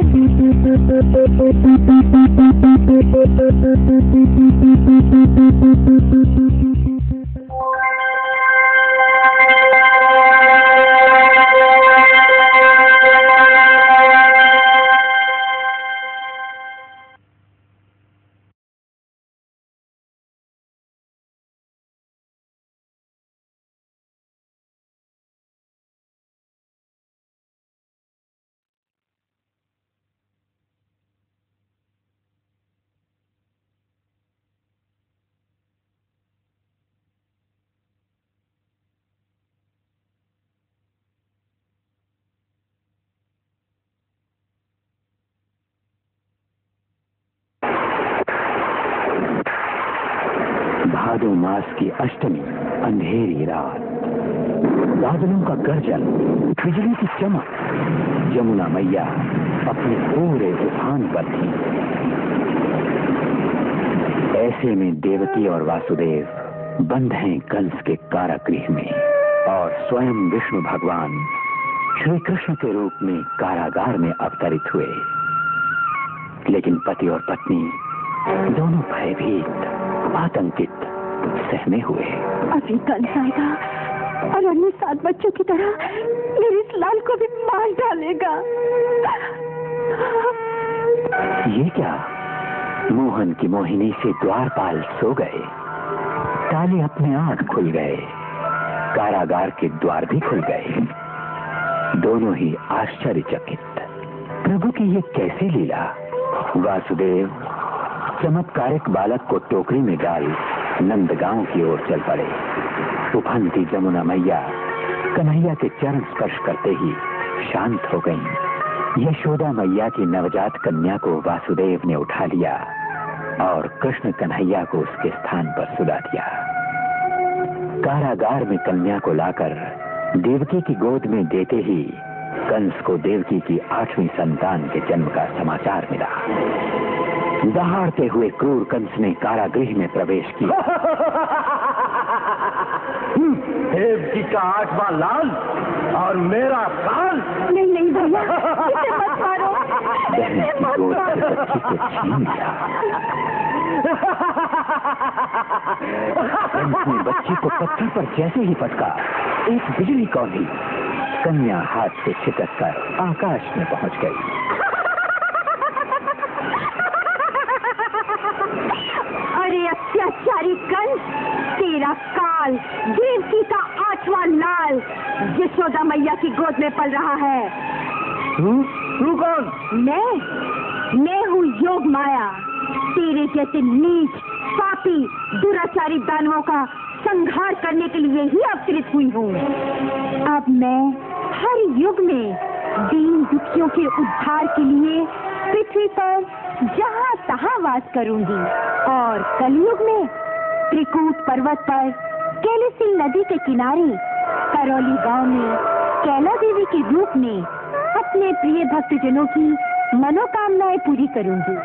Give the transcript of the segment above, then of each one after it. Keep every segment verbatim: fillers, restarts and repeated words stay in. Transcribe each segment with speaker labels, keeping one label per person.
Speaker 1: भादो मास की अष्टमी, अंधेरी रात, बादलों का गर्जन, बिजली की चमक। यमुना मैया अपने पूरे उफान पर थी। ऐसे में देवकी और वासुदेव बंद हैं कंस के कारागृह में, और स्वयं विष्णु भगवान श्री कृष्ण के रूप में कारागार में अवतरित हुए। लेकिन पति और पत्नी दोनों भयभीत, आतंकित, सहमे हुए।
Speaker 2: अभी कंस आएगा और अन्य सात बच्चों की तरह मेरे इस लाल को भी मार डालेगा।
Speaker 1: ये क्या? मोहन की मोहिनी से द्वारपाल सो गए, ताले अपने आप खुल गए, कारागार के द्वार भी खुल गए। दोनों ही आश्चर्यचकित। प्रभु की ये कैसी लीला? वासुदेव चमत्कारिक बालक को टोकरी में डाल नंदगांव की ओर चल पड़े। उफनती यमुना मैया कन्हैया के चरण स्पर्श करते ही शांत हो गईं। यशोदा मैया की नवजात कन्या को वासुदेव ने उठा लिया और कृष्ण कन्हैया को उसके स्थान पर सुला दिया। कारागार में कन्या को लाकर देवकी की गोद में देते ही कंस को देवकी की आठवीं संतान के जन्म का समाचार मिला। दहाड़ते हुए क्रूर कंस ने कारागृह में प्रवेश किया।
Speaker 3: देवकी का आठवां लाल और मेरा साल।
Speaker 2: नहीं नहीं भैया, इसे मत मारो।
Speaker 1: बहन की गोद से बच्ची को छीन लिया। कंस ने बच्ची को पत्थर पर जैसे ही पटका, एक बिजली कौंधी, कन्या हाथ से छिटक कर आकाश में पहुंच गई।
Speaker 2: अरे अत्याचारी कंस, तेरा काल देवकी का आठवां लाल यशोदा मैया की गोद में पल रहा है।
Speaker 3: तू तू कौन?
Speaker 2: मैं मैं हूँ योग माया। तेरे जैसे नीच, पापी, दुराचारी दानवों का संहार करने के लिए ही अवतरित हुई हूँ। अब मैं हर युग में दीन दुखियों के उद्धार के लिए पृथ्वी पर जहाँ तहाँ वास करूंगी, और कलयुग में त्रिकूट पर्वत पर कैलासी नदी के किनारे करौली गांव में कैला देवी के रूप में अपने प्रिय भक्तजनों की मनोकामनाएं पूरी करूंगी।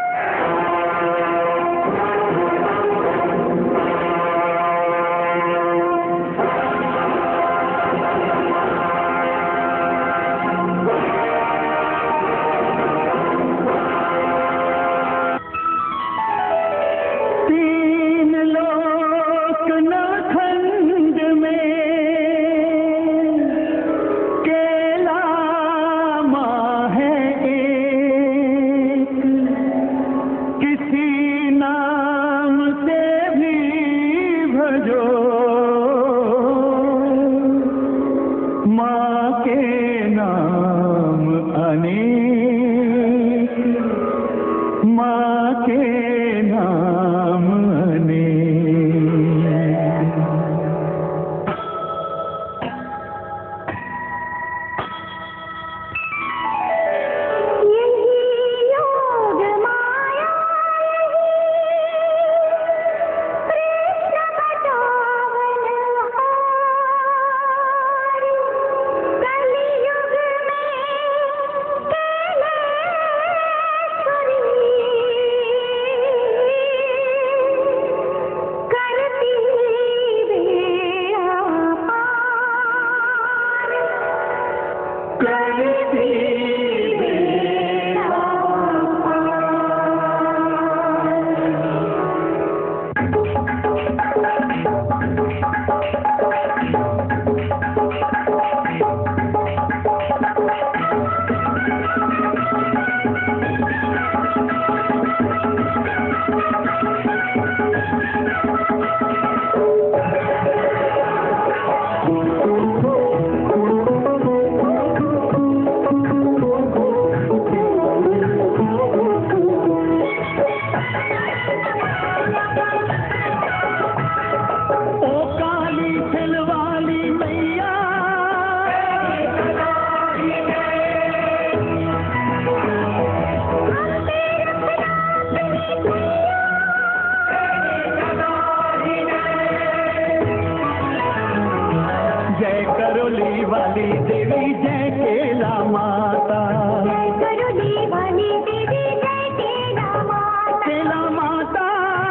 Speaker 3: वाली देवी जय केला माता,
Speaker 2: जय करोली वाली देवी जय केला माता,
Speaker 3: केला माता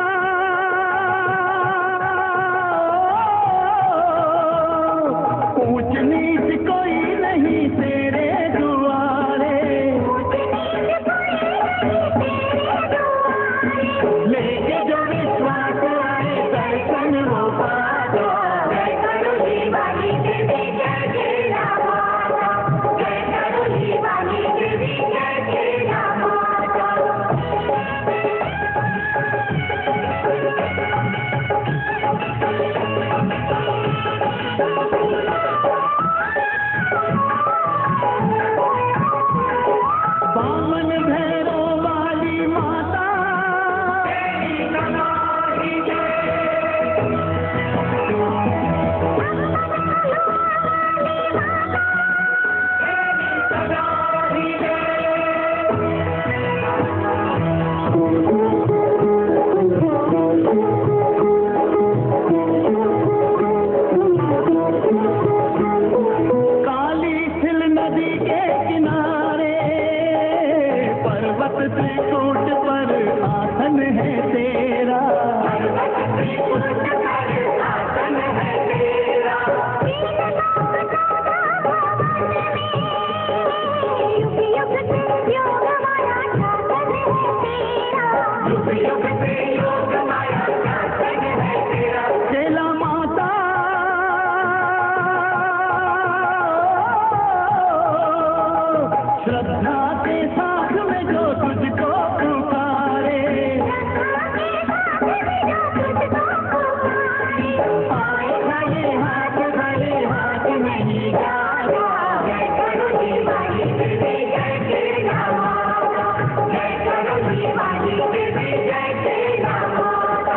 Speaker 3: ऊंच नीच कोई नहीं तेरे दुआरे, लेके जो विश्वास आए दर्शन वो पाता।
Speaker 2: जय करोली वाली देवी जय केला माता, जय करोली वाली देवी जय केला माता।
Speaker 3: बामन भैरव वाली माता, काली सिल नदी के किनारे पर्वत त्रिकूट पर आसन है तेरा,
Speaker 2: युग युग से योग माया शासन है तेरा, युग युग से योग माया शासन है तेरा।
Speaker 3: केला माता श्रद्धा के साथ में जो तुझको पुकारे, आएगा ये हाथ भले हाथ नहीं जाता।
Speaker 2: जय करोली वाली देवी जय केला माता, जय करोली वाली देवी जय केला माता।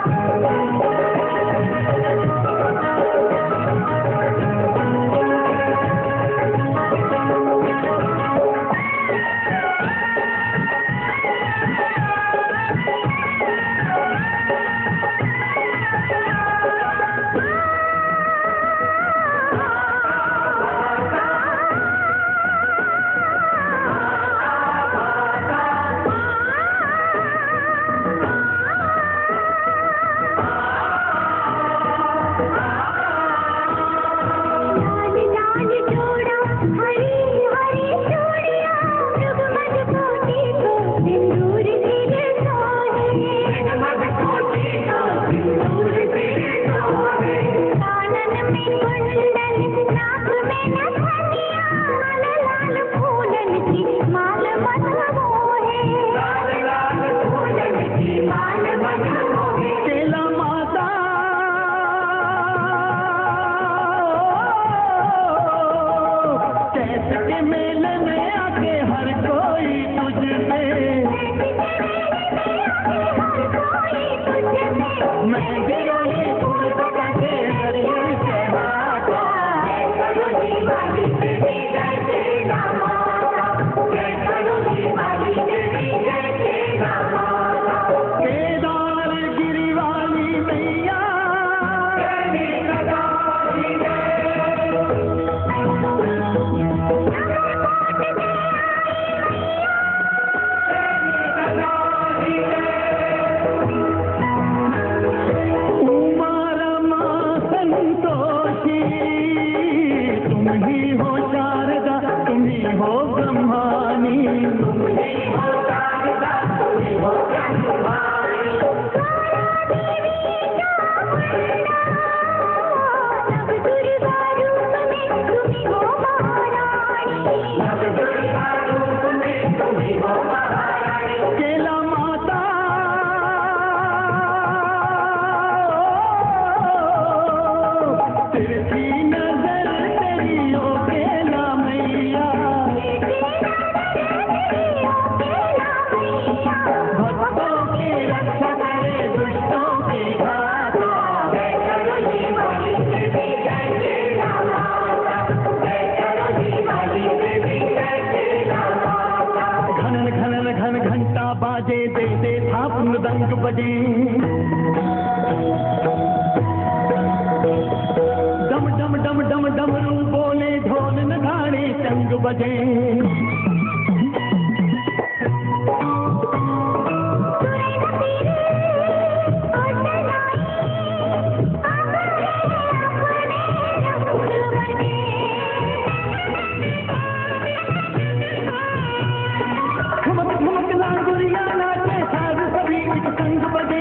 Speaker 2: लाल लाल जोड़ा हरी हरी चूड़ियां, जुगमग कोटी को सिंदूर तेरे सोने, जुगमग कोटी को सिंदूर तेरे सोने। कानन में कुंडल नाक में नथनिया, लाल लाल फूलन की माल मधुमो है, लाल लाल फूलन की माल मधुमो है।
Speaker 3: केला माता कैसे के मेले में आके हर कोई तुझ पे, मैं गिरोही फूल पकाते हरियर से माता।
Speaker 2: जय करोली वाली देवी जय केला माता, जय करोली वाली देवी जय केला माता।
Speaker 3: केदार गिरी वाली मैया, उमा रमा संतोषी तुम ही हो शारदा, तुम ही हो ब्रह्मानी,
Speaker 2: नव दुर्गा रूप में तुम हो महारानी, नव दुर्गा रूप में तुम हो महारानी।
Speaker 3: केला माता तिरछी नजर तेरी ओ केला मैया, भक्तों की रक्षा करे दुष्टों की घाता।
Speaker 2: जय करोली वाली देवी जय केला माता, जय करोली वाली देवी जय केला माता।
Speaker 3: घनन घनन घन घंटा बाजे दे दे थाप मृदंग बजे, डम डम डम डम डमरू बोले बजे। ठुमक ठुमक लांगुरिया नाचे साज सभी एक संग बजे।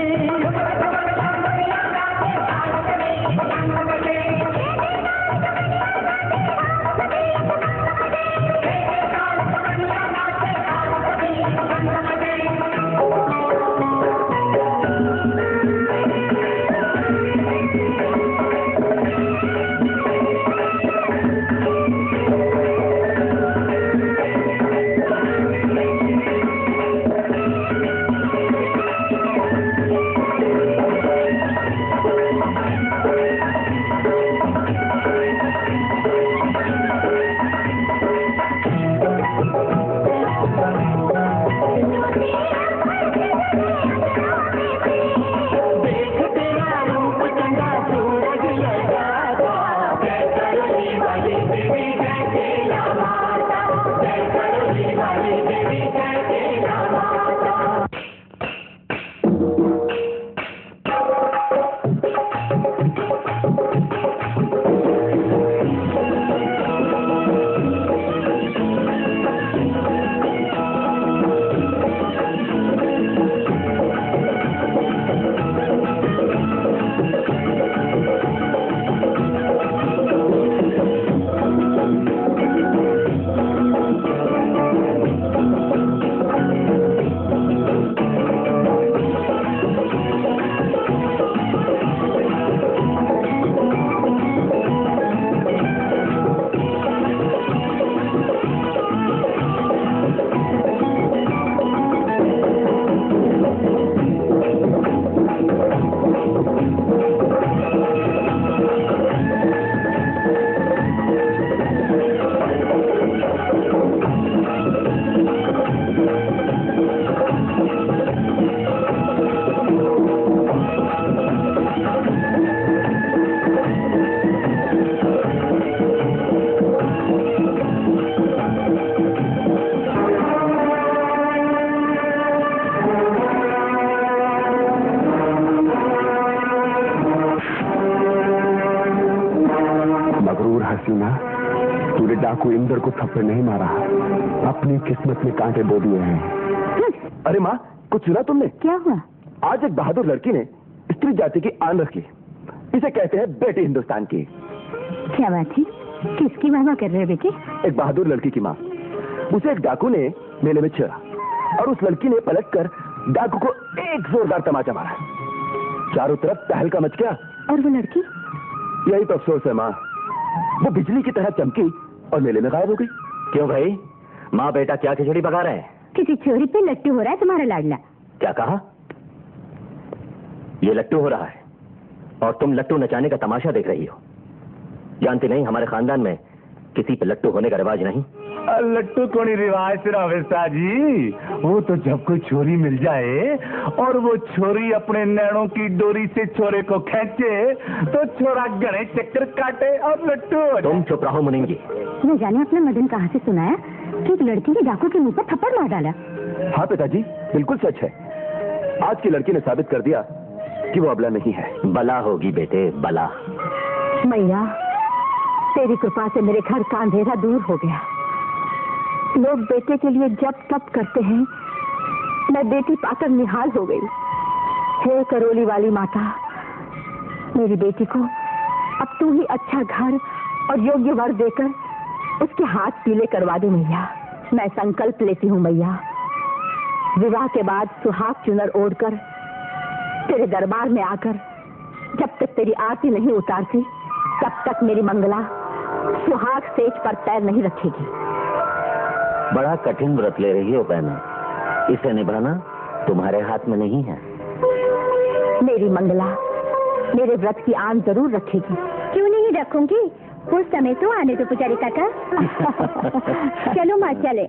Speaker 4: तूने डाकू इंदर को थप्पड़ नहीं मारा, अपनी किस्मत में कांटे बो दिए हैं।
Speaker 3: अरे माँ, कुछ सुना तुमने?
Speaker 2: क्या हुआ?
Speaker 3: आज एक बहादुर लड़की ने स्त्री जाति की आन रखी। इसे कहते हैं बेटी हिंदुस्तान की।
Speaker 2: क्या बात है? किसकी वाह कर रहे बेटे?
Speaker 3: एक बहादुर लड़की की माँ। उसे एक डाकू ने मेले में छेड़ा और उस लड़की ने पलटकर डाकू को एक जोरदार तमाचा मारा। चारों तरफ तहलका मच गया।
Speaker 2: और वो लड़की?
Speaker 3: यही तो अफसोस है माँ, वो बिजली की तरह चमकी और मेले में गायब हो गई।
Speaker 1: क्यों भाई, माँ बेटा क्या खिचड़ी पका रहे हैं?
Speaker 2: किसी छोरी पे लट्टू हो रहा है तुम्हारा लाडला।
Speaker 1: क्या कहा? ये लट्टू हो रहा है और तुम लट्टू नचाने का तमाशा देख रही हो। जानती नहीं हमारे खानदान में किसी पे लट्टू होने का रिवाज नहीं।
Speaker 3: लट्टू कोनी रिवाज सिरा जी, वो तो जब कोई छोरी मिल जाए और वो छोरी अपने नैनों की डोरी से छोरे को खींचे तो छोरा गणे चक्कर काटे और लट्टू।
Speaker 1: तुम चुप रहो मुनिंगी।
Speaker 2: न जाने अपने मदन कहाँ से सुनाया कि एक लड़की ने डाकू के मुंह पर थप्पड़ मार डाला।
Speaker 3: हाँ पिताजी, बिल्कुल सच है। आज की लड़की ने साबित कर दिया कि वो अबला नहीं है।
Speaker 1: बला होगी बेटे, बला।
Speaker 2: मैया, तेरी कृपा से मेरे घर का अंधेरा दूर हो गया। लोग बेटे के लिए जब तप करते हैं, मैं बेटी पाकर निहाल हो गई। हे करोली वाली माता, मेरी बेटी को अब तू ही अच्छा घर और योग्य वर देकर उसके हाथ पीले करवा दे मैया। मैं संकल्प लेती हूँ मैया, विवाह के बाद सुहाग चुनर ओढ़कर तेरे दरबार में आकर जब तक तेरी आरती नहीं उतारती तब तक मेरी मंगला सुहाग सेज पर पैर नहीं रखेगी।
Speaker 1: बड़ा कठिन व्रत ले रही हो बहना, इसे निभाना तुम्हारे हाथ में नहीं है।
Speaker 2: मेरी मंगला मेरे व्रत की आन जरूर रखेगी। क्यों नहीं रखूंगी? उस समय तो आने दो पुजारी काका। चलो माँ चले।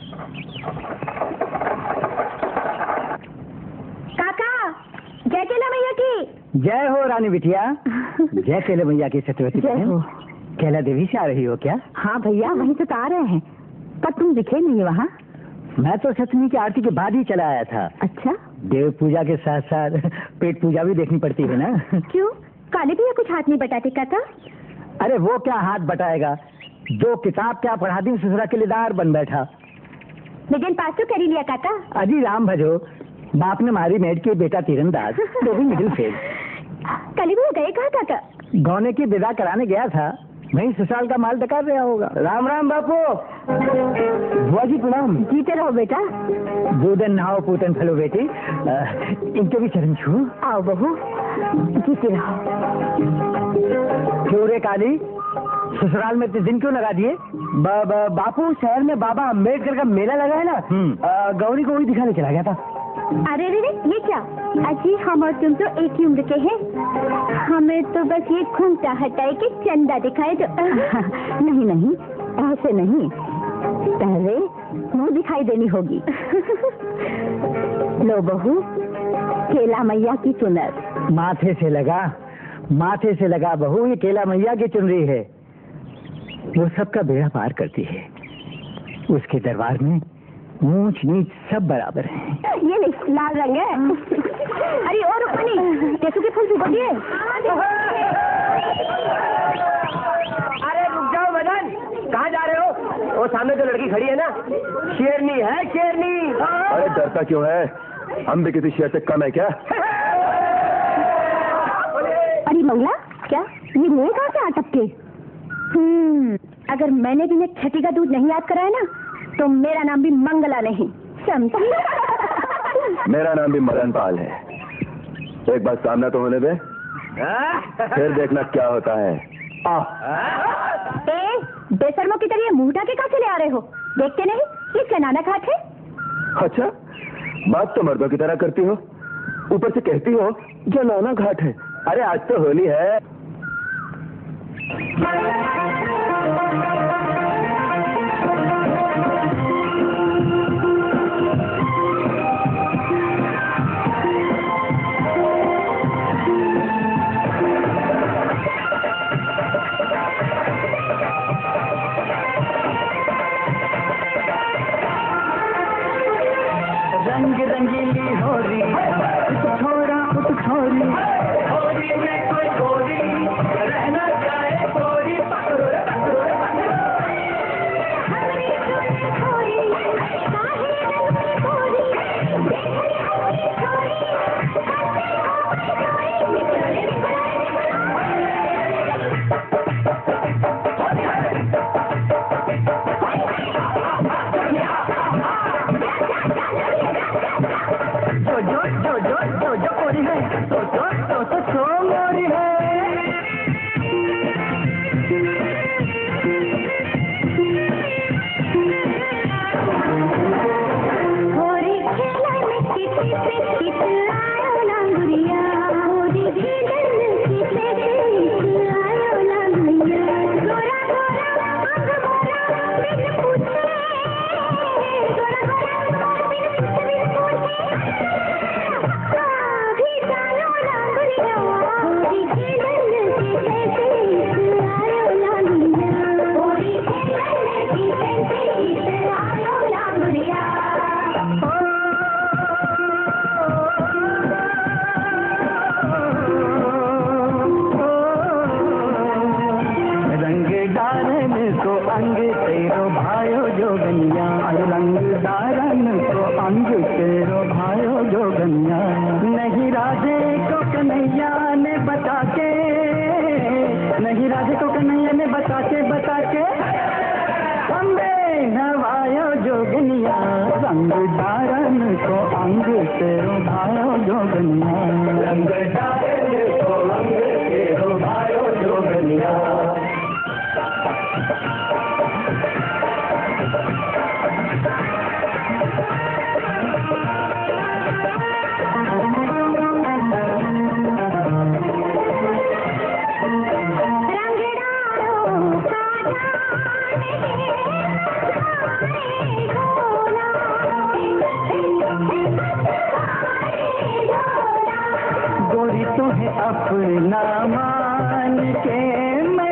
Speaker 2: काका, जय केला मैया की।
Speaker 5: जय हो रानी बिटिया। जय केला मैया की सत्यवती।
Speaker 2: जय हो।
Speaker 5: केला देवी से आ रही हो क्या?
Speaker 2: हाँ भैया, वहीं से तो आ रहे हैं। पर तुम दिखे नहीं वहाँ।
Speaker 1: मैं तो सतमी की आरती के बाद ही चला आया था।
Speaker 2: अच्छा,
Speaker 1: देव पूजा के साथ साथ पेट पूजा भी देखनी पड़ती है ना।
Speaker 2: क्यों? काले भैया कुछ हाथ नहीं बटाते का था?
Speaker 1: अरे वो क्या हाथ बटाएगा, जो किताब क्या पढ़ा दी ससुरा किलेदार बन बैठा।
Speaker 2: लेकिन पास तो कर ही लिया काका।
Speaker 1: अजी राम भजो, बाप ने मारी मेड की, बेटा तीरंदाज, तो भी मिडिल फेल।
Speaker 2: काले भैया गए कहाँ काका?
Speaker 1: गौने की विदा कराने गया था, वहीं ससुराल का माल डकार रहा होगा। राम राम बापू। बुआ जी प्रणाम।
Speaker 2: जीते रहो बेटा।
Speaker 1: दूधन नहाओ पूतन फलो बेटी, आ, इनके भी चरण छू।
Speaker 2: आओ बहू, जीते रहो।
Speaker 1: क्यों रे काली, ससुराल में इतने दिन क्यों लगा दिए?
Speaker 4: बा, बा, बापू शहर में बाबा अम्बेडकर का मेला लगा है ना, आ, गौरी को वही दिखाने चला गया था।
Speaker 2: अरे रे रे, ये क्या? अजी हम और तुम तो एक ही उम्र के हैं, हमें तो बस ये घूमता हटाए के चंदा दिखाए तो। नहीं नहीं, ऐसे नहीं, पहले मुँह दिखाई देनी होगी। लो बहू, केला मैया की चुनर।
Speaker 1: माथे से लगा, माथे से लगा बहू, ये केला मैया की चुनरी है। वो सबका बेड़ा पार करती है, उसके दरबार में ऊंच नीच सब बराबर हैं।
Speaker 2: ये नहीं, लाल रंग है। अरे और रुक्मिणी, केसू के फूल भिगोइए।
Speaker 5: अरे रुक जाओ मदन, कहाँ जा रहे हो? वो सामने जो लड़की खड़ी है ना, शेरनी है, शेरनी।
Speaker 4: अरे डरता क्यों है, हम भी किसी शेर से कम है क्या?
Speaker 2: अरे मंगला, क्या ये मुँह कहाँ से आ टपके? हम्म, अगर मैंने भी छठी का दूध नहीं याद कराया ना, तो मेरा नाम भी मंगला नहीं, समझी?
Speaker 4: मेरा नाम भी मदन पाल है। एक बार सामना तो होने दे, फिर देखना क्या होता है।
Speaker 2: ए, बेशर्मों की तरह मुंह उठा के कहाँ से ले आ रहे हो? देखते नहीं ये जनाना घाट है?
Speaker 4: अच्छा, बात तो मर्दों की तरह करती हो, ऊपर से कहती हो जनाना घाट है। अरे आज तो होली है।
Speaker 1: रंग रंगीली होली, उठ छोरा उठ छोरी, होली में कोई गोरी रहना चाहे गोरी, पकड़ो रे पकड़ो रे पकड़ो। हमारी छोरी काहे रंग में गोरी, देखी हमारी छोरी जो जो जो जो जो जो मोरी है, तो तो तो तो सो मोरी है।
Speaker 2: होरी खेला में किसी पे कितलायो लांगुरिया, होरी खेला में किसी पे कितलायो लांगुरिया, गोरा गोरा अंग मोरा बिन पूछे, गोरा गोरा बिन पूछे बिन पूछे, भी जानो लांगुरिया, होरी खेला में किसी पे कितलायो लांगुरिया, होरी खेला में किसी पे कितलायो लांगुरिया।
Speaker 1: रंग डारन को अंग तेरो भायो जोगनिया, रंग डारन को अंग तेरो भायो जोगनिया, नहीं राधे को कन्हैया ने बता के, नहीं राधे को कन्हैया ने बता के बता के अम्बे नवायो जोगनिया, रंग डारन को अंग तेरो भायो जोगनिया, रंग डारन को अंग तेरो भायो जोगनिया। गोरी तो है अपना मान के मैं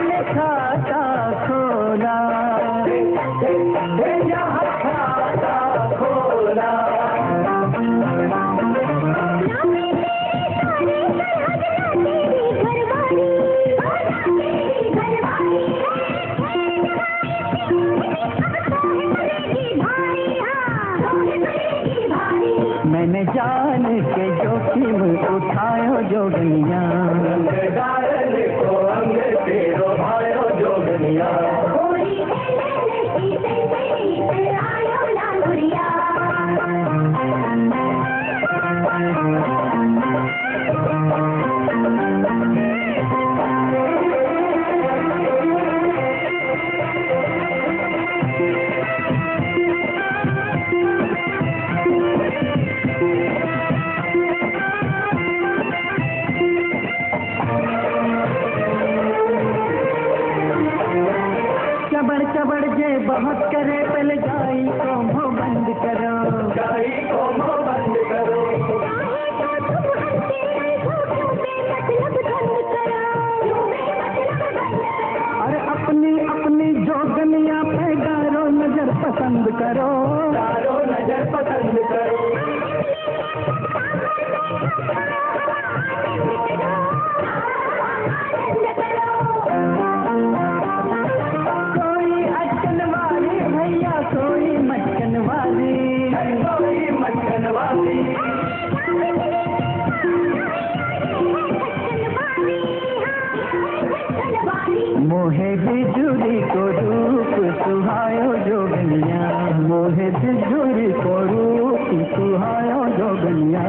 Speaker 6: चबड़ चबड़ जे बहुत करे पहले गाई को मुंह बंद करो, गाई को मुंह बंद करो। अरे अपनी अपनी जोगनिया पे गारो नजर पसंद करो, गारो नजर पसंद करो। कोई अटकन वाली भैया, कोई मटकन वाली, कोई मटकन वाली। मोहे बिजुरी को रूप सुहायो जोगनिया, मोहे बिजुरी को रूप सुहायो जोगनिया।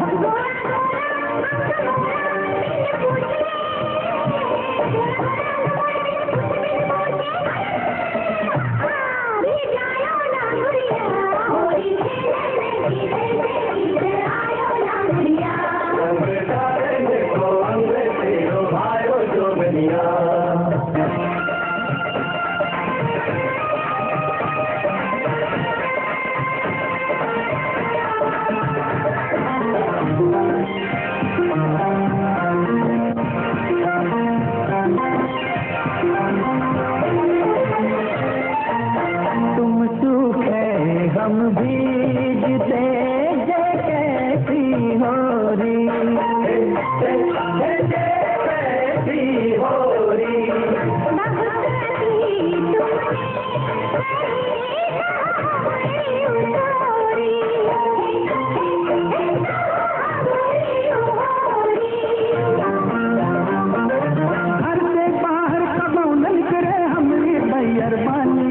Speaker 6: तुम सूखे हम भीगते जे कैसी हो री, कैसी हो री। घर से बाहर कबो न करे हमरी बैरबानी,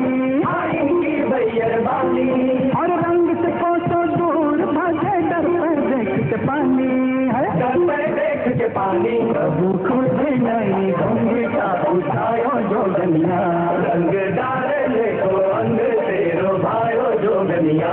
Speaker 6: और रंग से कोसों दूर भागे डर पर देख के पानी है, डर पर देख के पानी। प्रभु खुद नहीं घूंघटा उठायो जोगनिया, रंग डाले को अंग तेरो भायो जोगनिया।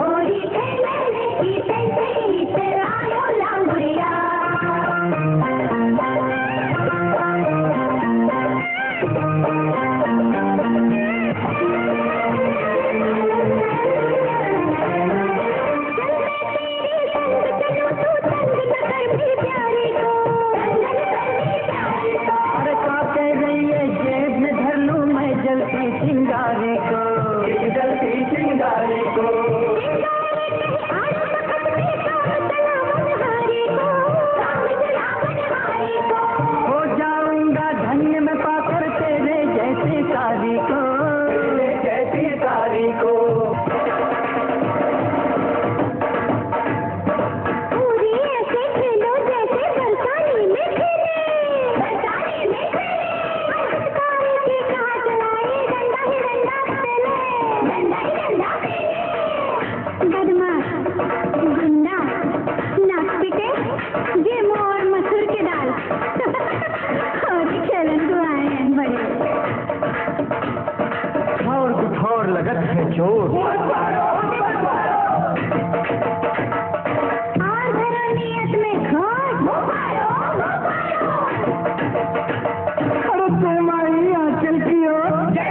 Speaker 6: अरे का कह रही है जेब में धर लूं मैं जलती चिंगारी को, जलती चिंगारी को। हो जाऊंगा धन्य में पाकर तेरे जैसी सारी को, तेरे जैसी सारी को। और लगत है चोट,
Speaker 2: और भरो नियत में खोट।
Speaker 6: अरे तुम्हारी आंचल की ओर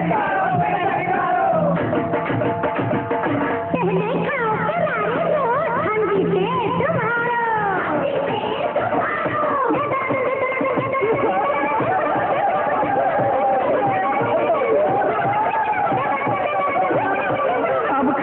Speaker 2: पहले खाओ करारे रोट, हम जीते तुम्हारा।
Speaker 6: अब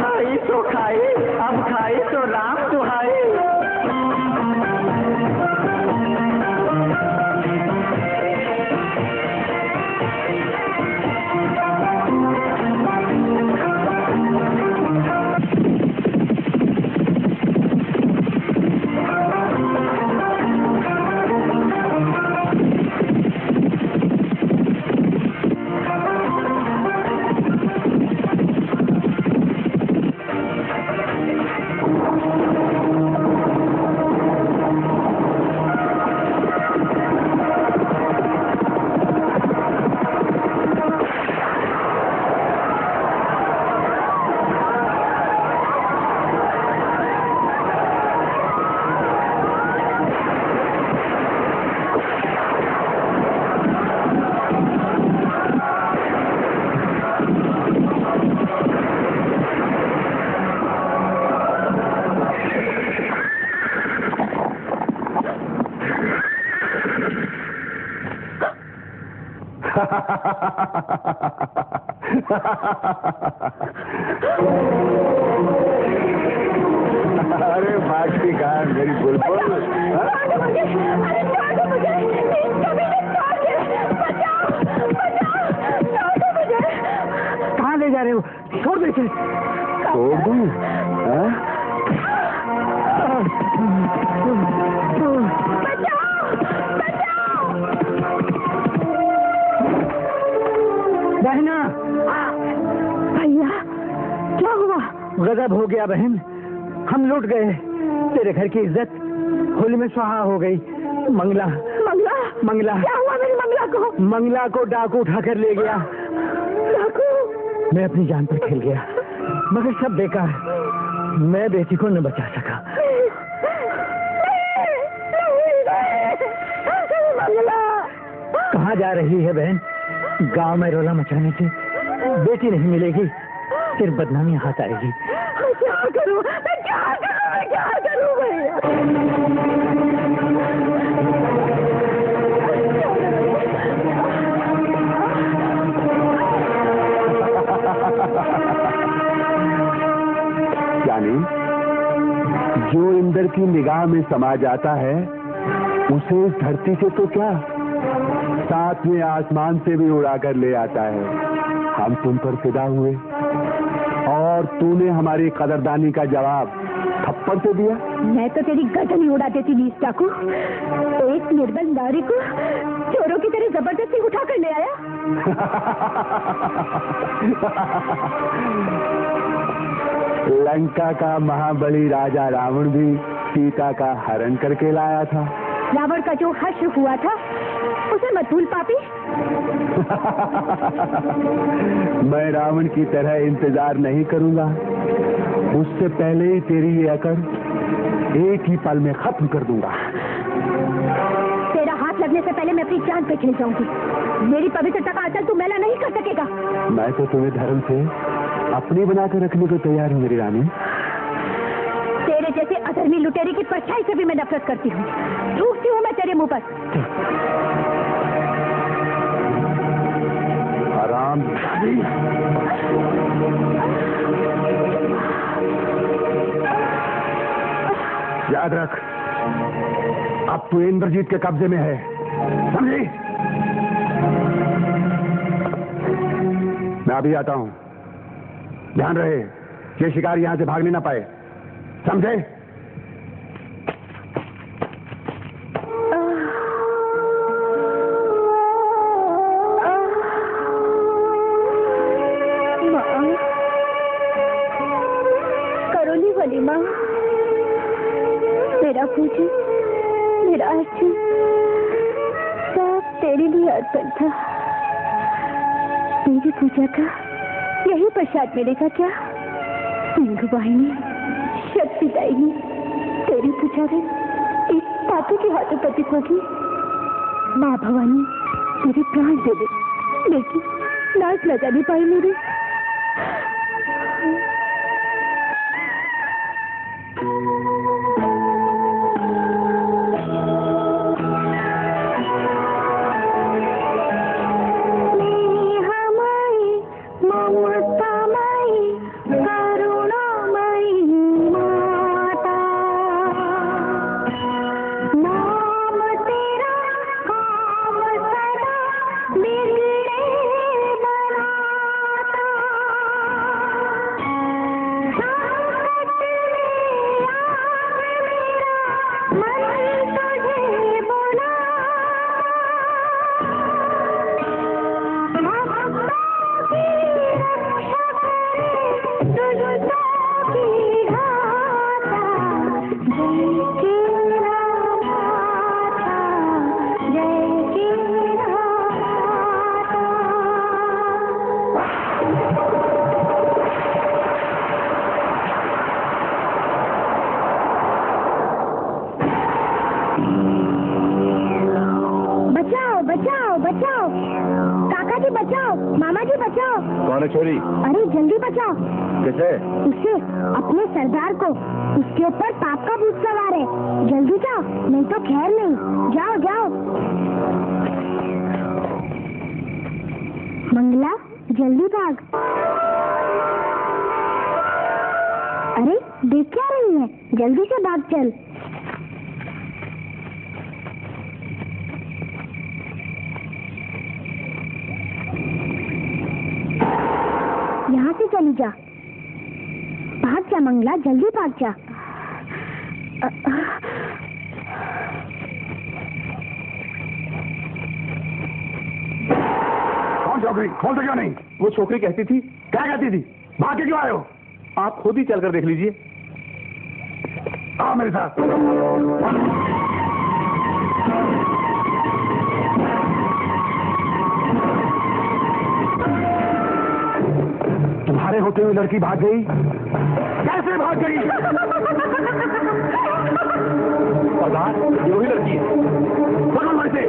Speaker 4: अरे भागती कहाँ मेरी बुलबुल?
Speaker 6: कहाँ ले जा रहे हो? छोड़ दे इसे।
Speaker 4: छोड़ दूँ?
Speaker 6: बहना।
Speaker 2: भैया क्या हुआ?
Speaker 6: गजब हो गया बहन, हम लूट गए। तेरे घर की इज्जत होली में सुहा हो गई। मंगला
Speaker 2: मंगला
Speaker 6: मंगला
Speaker 2: क्या हुआ मेरी मंगला को?
Speaker 6: मंगला को डाकू उठाकर ले गया।
Speaker 2: डाकू?
Speaker 6: मैं अपनी जान पर खेल गया, मगर सब बेकार। मैं बेटी को न बचा सका।
Speaker 2: मंगला
Speaker 6: कहाँ जा रही है बहन? गांव में रोला मचाने से बेटी नहीं मिलेगी, सिर्फ बदनामी हाथ आएगी।
Speaker 2: मैं क्या करूं? मैं क्या करूं? मैं क्या करूं भैया?
Speaker 4: यानी जो इंद्र की निगाह में समा जाता है उसे इस धरती से तो क्या, साथ में आसमान से भी उड़ाकर ले आता है। हम तुम पर फिदा हुए और तूने हमारी कदरदानी का जवाब थप्पड़ से दिया।
Speaker 2: मैं तो तेरी गर्दन ही उड़ा देती नीच डाकू। एक निर्बल नारी को चोरों की तरह जबरदस्ती उठा कर ले आया।
Speaker 4: लंका का महाबली राजा रावण भी सीता का हरण करके लाया था।
Speaker 2: रावण का जो हर्ष हुआ था उसे मत भूल पापी।
Speaker 4: मैं रावण की तरह इंतजार नहीं करूंगा, उससे पहले ही तेरी ये अकड़ एक ही पल में खत्म कर दूंगा।
Speaker 2: तेरा हाथ लगने से पहले मैं अपनी जान पे खेल जाऊंगी। मेरी पवित्रता का आंचल तू मैला नहीं कर सकेगा।
Speaker 4: मैं तो तुम्हें धर्म से अपनी बनाकर रखने को तैयार हूँ मेरी रानी।
Speaker 2: तेरे जैसे अधर्मी लुटेरे की परछाई से भी मैं नफरत करती हूँ। थूकती हूँ मैं तेरे मुंह पर।
Speaker 4: आराम। याद रख, अब तू इंद्रजीत के कब्जे में है, समझी? मैं अभी आता हूं, ध्यान रहे ये शिकार यहां से भागने ना पाए, समझे?
Speaker 2: करोली वाली माँ, मेरा पूजन, मेरा अर्चन सब तेरे लिए अर्पण था। तेरी पूजा का यही प्रसाद मिलेगा क्या? सिंहवाहिनी, शक्तिदायिनी, तेरी पूजा में एक पापी के हाथों प्रतीक होगी। माँ भवानी तेरे प्राण दे दे, लेकिन लाज लगा नहीं पाई मेरी।
Speaker 4: छोरी,
Speaker 2: अरे जल्दी बचाओ।
Speaker 4: किसे?
Speaker 2: उसे, अपने सरदार को। उसके ऊपर पाप का भूत सवार है। जल्दी जाओ, नहीं तो खैर नहीं। जाओ जाओ। जल्दी भाग। अरे देख क्या रही है, जल्दी से भाग चल। यहाँ से चली जा, भाग जा मंगला, जल्दी भाग जा।
Speaker 4: कौन छोकरी, कौन सा क्यों नहीं?
Speaker 3: वो छोकरी कहती थी।
Speaker 4: क्या कहती थी? भाग के क्यों आए हो?
Speaker 3: आप खुद ही चलकर देख लीजिए।
Speaker 4: आओ मेरे साथ। तुम्हारे होते हुए लड़की भाग गई? कैसे भाग गई?
Speaker 3: सरदार, ये वही लड़की है।
Speaker 4: पकड़ वैसे।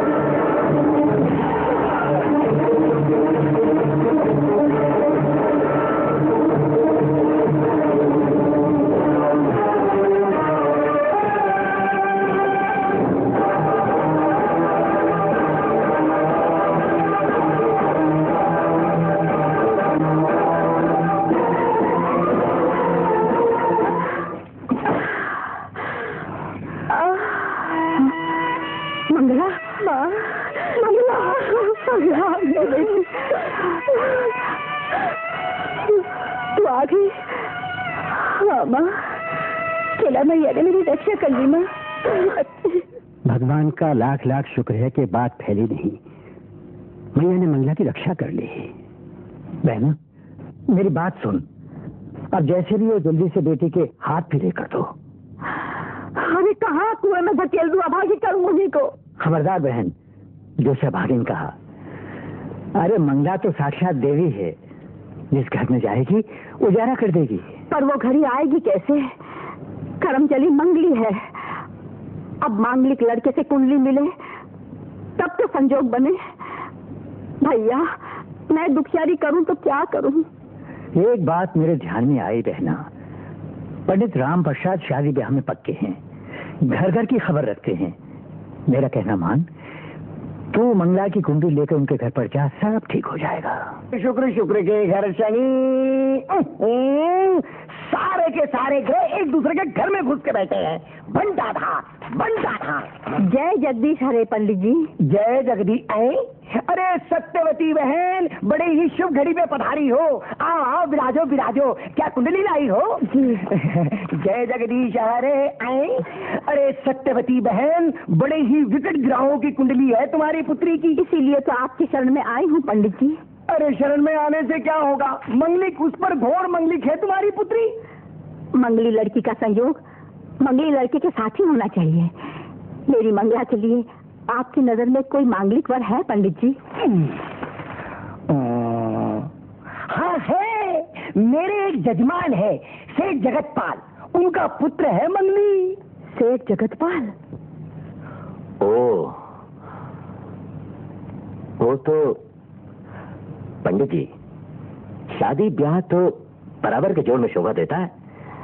Speaker 2: मंगला, माँ, मंगला, मंगला, तू आ गई? हाँ माँ, चला मैया ने मेरी रक्षा कर ली माँ।
Speaker 1: भगवान का लाख लाख शुक्र है कि बात फैली नहीं, मैया ने मंगला की रक्षा कर ली। बहना, मेरी बात सुन, अब जैसे भी हो जल्दी से बेटी के हाथ भी लेकर दो।
Speaker 2: अरे कहाँ कुएं में धकेल दूँ, अभागी करूँ उन्हीं को।
Speaker 1: खबरदार बहन, जो सभागिन कहा। अरे मंगला तो साक्षात देवी है, जिस घर में जाएगी उजाला कर देगी।
Speaker 2: पर वो घड़ी आएगी कैसे? करम चली मंगली है। अब मांगलिक लड़के से कुंडली मिले तब तो संजोग बने। भैया, मैं दुखियारी करूं तो क्या करूं?
Speaker 1: एक बात मेरे ध्यान में आई बहना, पंडित राम प्रसाद शादी ब्याह में पक्के हैं, घर घर की खबर रखते हैं। मेरा कहना मान, तू मंगला की कुंडली लेकर उनके घर पर जा, सब ठीक हो जाएगा।
Speaker 5: शुक्र शुक्र के घर शनि, सारे के सारे ग्रह एक दूसरे के घर में घुस के बैठे हैं। बंटा था, बंटा था।
Speaker 2: जय जगदीश हरे पंडित जी।
Speaker 5: जय जगदीश। अरे सत्यवती बहन, बड़े ही शुभ घड़ी पे पधारी हो। आओ आओ, विराजो विराजो। क्या कुंडली लाई हो? जय जगदीश हरे। आए। अरे सत्यवती बहन, बड़े ही विकट ग्रहों की कुंडली है तुम्हारी पुत्री की,
Speaker 2: इसीलिए तो आपकी शरण में आई हूँ पंडित जी।
Speaker 5: अरे शरण में आने से क्या होगा, मंगलिक उस पर घोर मंगलिक है तुम्हारी पुत्री।
Speaker 2: मंगली लड़की का संयोग मंगली लड़के के साथ ही होना चाहिए। मेरी मंगला के लिए आपकी नजर में कोई मांगलिक वर है पंडित जी?
Speaker 5: हाँ है, मेरे एक जजमान है सेठ जगतपाल, उनका पुत्र है मंगली।
Speaker 2: सेठ जगतपाल?
Speaker 1: ओ, वो तो पंडित जी, शादी ब्याह तो बराबर के जोड़ में शोभा देता है।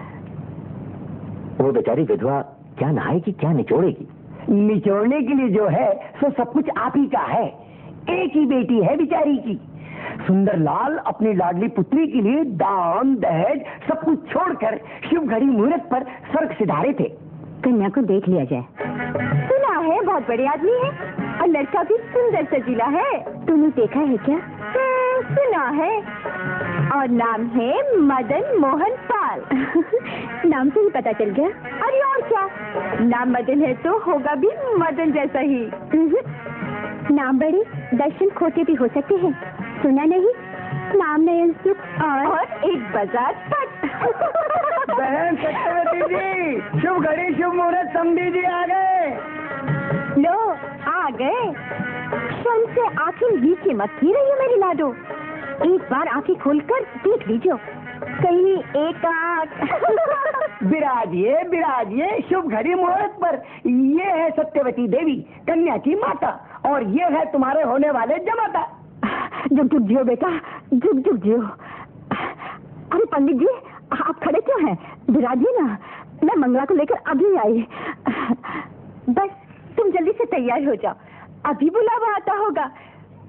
Speaker 1: वो बेचारी विधवा क्या नहाएगी, क्या निचोड़ेगी?
Speaker 5: निचोड़ने के लिए जो है सो सब कुछ आप ही का है। एक ही बेटी है बेचारी की। सुंदरलाल अपनी लाडली पुत्री के लिए दान दहेज सब कुछ छोड़कर शुभ घड़ी मुहूर्त पर स्वर्ग सिधारे थे।
Speaker 2: कन्या को देख लिया जाए। सुना है बहुत बड़े आदमी है और लड़का भी सुंदर सजीला है। तूने देखा है क्या? सुना है, और नाम है मदन मोहन पाल। नाम से ही पता चल गया। अरे और क्या, नाम मदन है तो होगा भी मदन जैसा ही। नाम बड़े दर्शन खोटे भी हो सकते हैं, सुना नहीं? नाम नयन सुख और, और एक बाजार पट।
Speaker 5: बहन सत्यवती जी, शुभ घड़ी शुभ मुहूर्त समधी जी आ गए।
Speaker 2: लो आ गए। क्षण से आंखें नीचे मत की रही मेरी लाडो, एक बार आंखें खोलकर देख लीजिए, कहीं एक आंख।
Speaker 5: विराजिए विराजिए शुभ घड़ी मुहूर्त पर। ये है सत्यवती देवी, कन्या की माता, और ये है तुम्हारे होने वाले जमाता।
Speaker 2: जुग जुग जियो बेटा, जुग जुग जियो। अरे पंडित जी, आप खड़े क्यों हैं? विराजिए ना, मैं मंगला को लेकर अभी आई। बस तुम जल्दी से तैयार हो जाओ, अभी बुलावा आता होगा।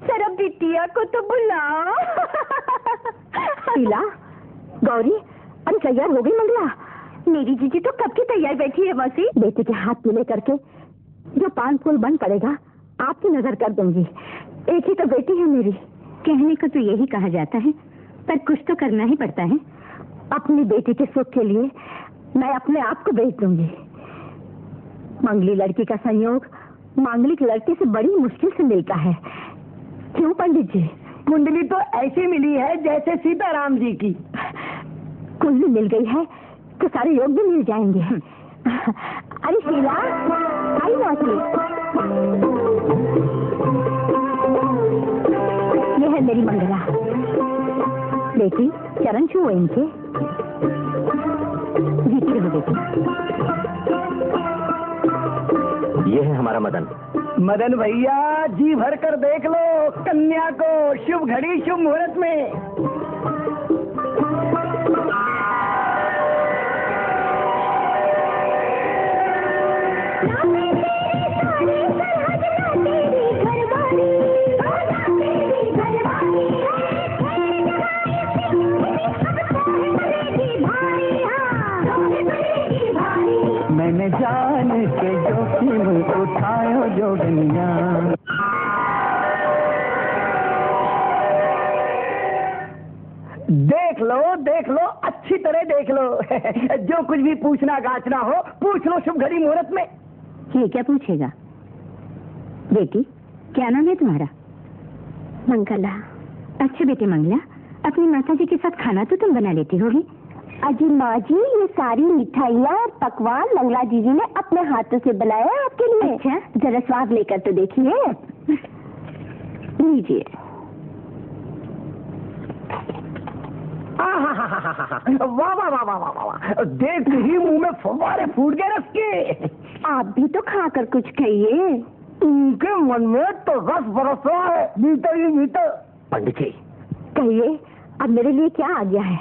Speaker 2: जरा बिटिया को तो बुलाओ। शीला, गौरी, अरे तैयार हो गई मंगला? मेरी जीजी तो कब की तैयार बैठी है मौसी। बेटे के हाथ पीले करके जो पान फूल बन पड़ेगा आपकी नजर कर दूंगी। एक ही तो बेटी है मेरी। कहने को तो यही कहा जाता है, पर कुछ तो करना ही पड़ता है। अपनी बेटी के सुख के लिए मैं अपने आप को बेच दूंगी। मंगली लड़की का संयोग मांगलिक लड़की से बड़ी मुश्किल से मिलता है। क्यों पंडित जी?
Speaker 5: कुंडली तो ऐसी मिली है जैसे सीताराम जी की।
Speaker 2: कुंडली मिल गई है तो सारे योग भी मिल जाएंगे। अरे शीला, आई मौसी, ये है मेरी मंगला। बेटी चरण छुओ इनके। जीती रहो बेटी।
Speaker 1: ये है हमारा मदन।
Speaker 5: मदन भैया जी भर कर देख लो कन्या को शुभ घड़ी शुभ मुहूर्त में।
Speaker 6: मैंने जान के जोखिम उठायो जोगनिया।
Speaker 5: देख लो देख लो अच्छी तरह देख लो। जो कुछ भी पूछना गाचना हो पूछ लो शुभ घड़ी मुहूर्त में।
Speaker 2: ये क्या पूछेगा? बेटी क्या नाम है तुम्हारा? मंगला। अच्छा बेटी मंगला, अपनी माता जी के साथ खाना तो तुम बना लेती होगी। अजी माँ जी, ये सारी मिठाइयाँ और पकवान मंगला जीजी ने अपने हाथों से बनाया है आपके लिए। अच्छा, जरा स्वाद लेकर तो देखिए। लीजिए।
Speaker 5: वाह वाह वाह वाह वाह वाह, देखते ही मुंह में फव्वारे फूट गए रस के।
Speaker 2: आप भी तो खाकर कुछ खाइए।
Speaker 5: उनके मन में तो रस बरस रहा है, मीठा ही मीठा।
Speaker 1: पंडित जी
Speaker 2: कहिए, अब मेरे लिए क्या आ गया है?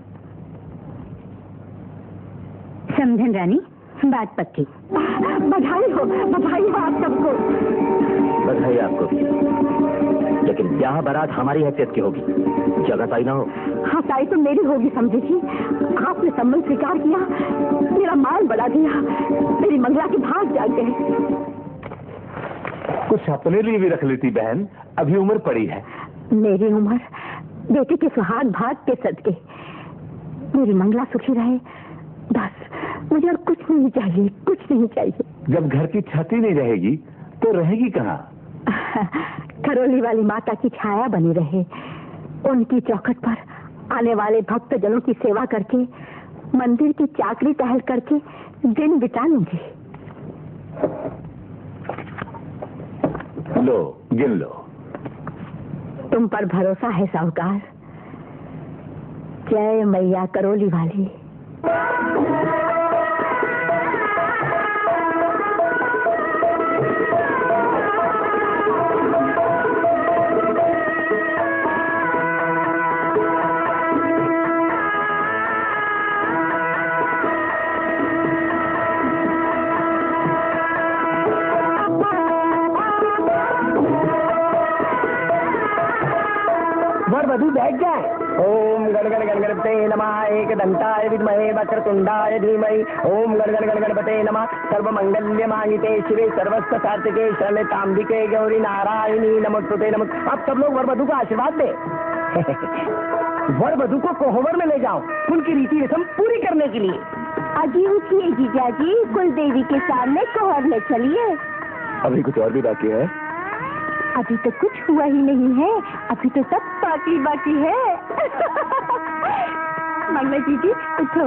Speaker 2: समझन रानी, बात पक्की। बधाई हो, बधाई हो आप सबको।
Speaker 1: बधाई आपको भी, लेकिन ब्याह बारात हमारी हैसियत की होगी, जगह आई ना हो।
Speaker 2: हाँ ताई तो मेरी होगी समझी जी। आपने सम्मान स्वीकार किया, मेरा माल बढ़ा दिया, मेरी मंगला के भाग जाग गए।
Speaker 3: कुछ अपने लिए भी रख लेती बहन, अभी उम्र पड़ी है।
Speaker 2: मेरी उम्र बेटे के सुहाग भाग के सदके। मेरी मंगला सुखी रहे, बस मुझे और कुछ नहीं चाहिए, कुछ नहीं चाहिए।
Speaker 3: जब घर की छत ही नहीं रहेगी तो रहेगी कहाँ?
Speaker 2: खरोली वाली माता की छाया बनी रहे, उनकी चौखट पर आने वाले भक्त जनों की सेवा करके, मंदिर की चाकरी टहल करके दिन बिता लूंगी।
Speaker 3: लो गिन लो।
Speaker 2: तुम पर भरोसा है साहूकार। जय मैया करोली वाली।
Speaker 5: वर वधु बैठ जाए। ओम गण गण गण गणपते नमः, एक दंताय विद्महे वक्रतुंडाय धीमहि। ओम गण गण गण गणपते नमः। सर्व मंगल्य मांगिते शिवे सर्वस्व सात्विके शरण्ये त्र्यंबके गौरी नारायणी नमोस्तुते नमः। आप सब लोग वर वधु का आशीर्वाद दे। वर वधु को कोहबर में ले जाओ उनकी रीति रस्म पूरी करने के लिए।
Speaker 2: अजी उठिए जीजाजी, कुल देवी के सामने कोहर ले चलिए।
Speaker 3: अभी कुछ और भी बाकी है?
Speaker 2: अभी तो कुछ हुआ ही नहीं है, अभी तो सब बाकी बाकी है। मंगला जीजी उठो।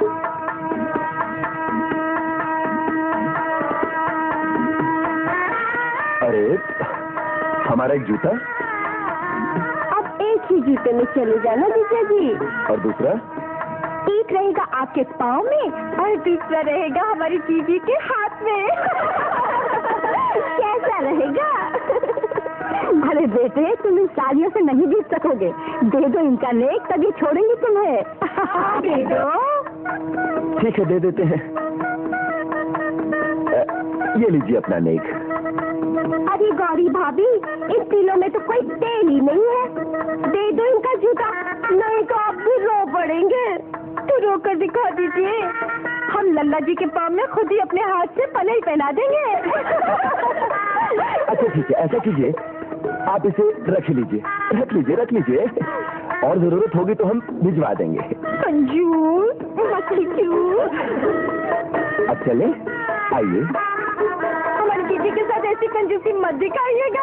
Speaker 3: अरे हमारा एक जूता।
Speaker 2: अब एक ही जूते में चले जाना जीजाजी।
Speaker 3: और दूसरा?
Speaker 2: एक रहेगा आपके पाँव में और दूसरा रहेगा हमारी जीजी के हाथ में। कैसा रहेगा? अरे बेटे, तुम इन साड़ियों से नहीं जीत सकोगे। दे दो इनका नेक, तभी छोड़ेंगे तुम्हें। दे दो।
Speaker 3: ठीक है, दे देते हैं। ये लीजिए अपना नेक।
Speaker 2: अरे गौरी भाभी, इस तीनों में तो कोई तेल ही नहीं है। दे दो इनका जूता, नहीं तो आप भी रो पड़ेंगे। तो रो कर दिखा दीजिए, हम लल्ला जी के पाँव में खुद ही अपने हाथ से पलई पहना देंगे।
Speaker 4: अच्छा ठीक है, ऐसा कीजिए, आप इसे रख लीजिए, रख लीजिए, रख लीजिए, और जरूरत होगी तो हम भिजवा देंगे।
Speaker 2: कंजूस, मछली क्यूट।
Speaker 4: अब चले, आइए।
Speaker 2: हमारे दीदी के साथ ऐसी कंजूसी मत दिखाइएगा।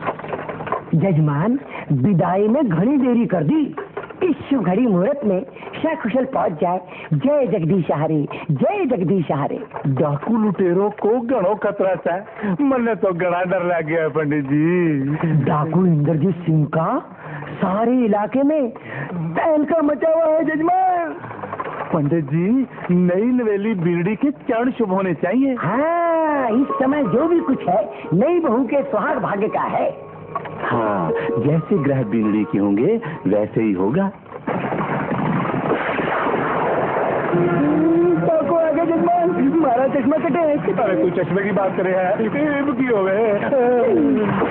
Speaker 5: जजमान, विदाई में घनी देरी कर दी। इस शुभ घड़ी मुहूर्त में अक्षय कुशल पहुंच जाए। जय जगदीश हरे, जय जगदीश हरे।
Speaker 3: डाकू लुटेरों को गणों खतरा सा, मन्ने तो गड़ा डर लग गया है पंडित जी।
Speaker 5: डाकू इंद्रजीत सिंह का सारे इलाके में तहलका मचा हुआ है जजमान।
Speaker 3: पंडित जी, नई नवेली बीड़ी के चरण शुभ होने चाहिए।
Speaker 5: हाँ, इस समय जो भी कुछ है नई बहू के सुहाग भाग्य का है।
Speaker 3: हाँ, जैसे ग्रह बीड़ी के होंगे वैसे ही होगा।
Speaker 5: तो आगे जजमान, हमारा चश्मा कटे।
Speaker 3: अरे तू चश्मे की बात करे है, की हो गए।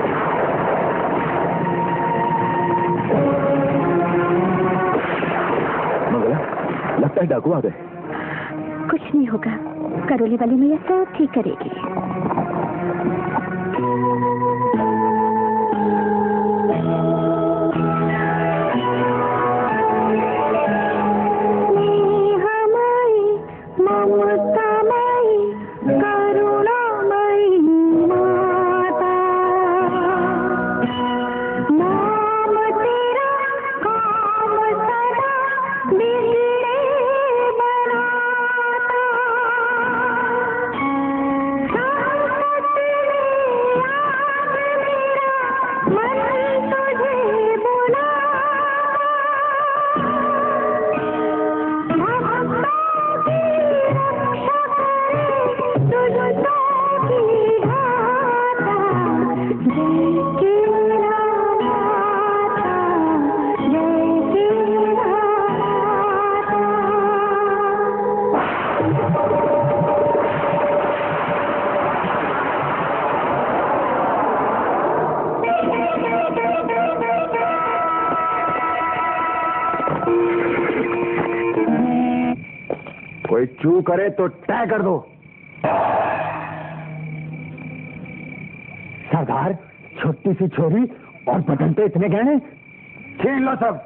Speaker 3: लगता है डाकू आ गए।
Speaker 2: कुछ नहीं होगा, करोली वाली मैया सब ठीक करेगी।
Speaker 4: कोई चू करे तो तय कर दो। सरदार, छोटी सी छोरी और बटन पे इतने गहने, छीन लो सब।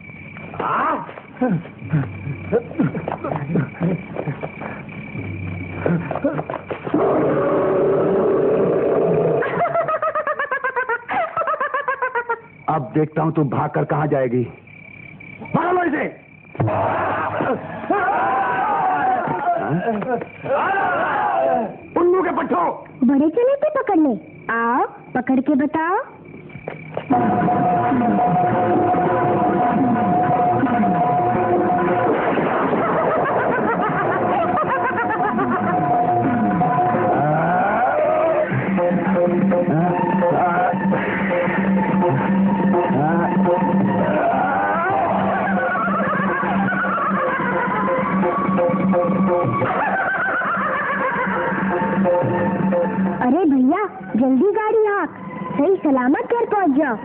Speaker 4: अब देखता हूं तू भागकर कहां जाएगी। मारो लो इसे। उल्लू के पट्टो,
Speaker 2: बड़े चले थे पकड़ने, आओ पकड़ के बताओ। अरे भैया, जल्दी गाड़ी हाँक, सही सलामत घर पहुंच जाओ।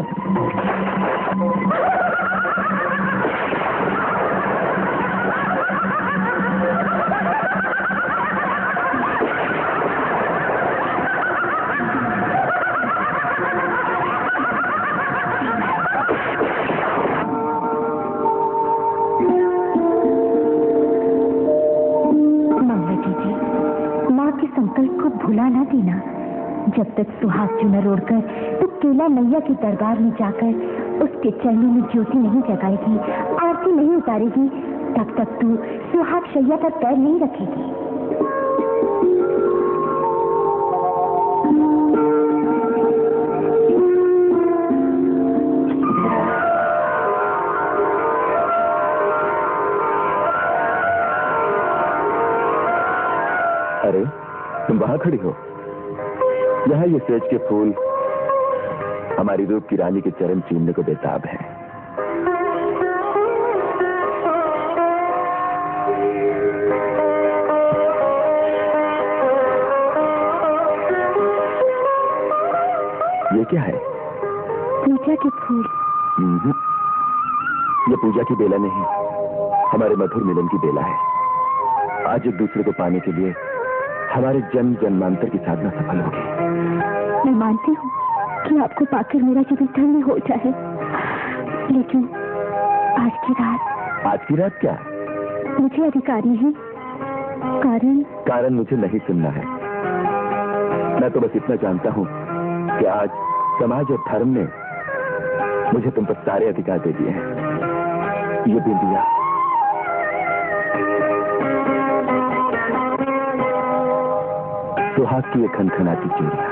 Speaker 2: संकल्प को भुला ना देना। जब तक सुहाग चुनर ओढ़कर तो केला मैया की दरबार में जाकर उसके चरणों में ज्योति नहीं जगाएगी, आरती नहीं उतारेगी, तब तक तू सुहाग शैया पर पैर नहीं रखेगी।
Speaker 3: अरे तुम वहां खड़ी हो। यहाँ ये सेज के फूल हमारी रूप की रानी के चरण चूमने को बेताब है। ये क्या है?
Speaker 2: पूजा के फूल।
Speaker 3: ये पूजा की बेला नहीं, हमारे मधुर मिलन की बेला है। आज एक दूसरे को पाने के लिए हमारे जन्म जन्मांतर की साधना सफल होगी।
Speaker 2: मैं मानती हूँ कि आपको पाकर मेरा जीवन धन्य हो जाए, लेकिन आज की रात।
Speaker 3: आज की रात क्या?
Speaker 2: मुझे अधिकार नहीं। कारण
Speaker 3: कारण मुझे नहीं सुनना है। मैं तो बस इतना जानता हूँ कि आज समाज और धर्म ने मुझे तुम पर सारे अधिकार दे दिए हैं।
Speaker 4: ये बिंदिया सुहाग की एक खनखनाती चूड़िया,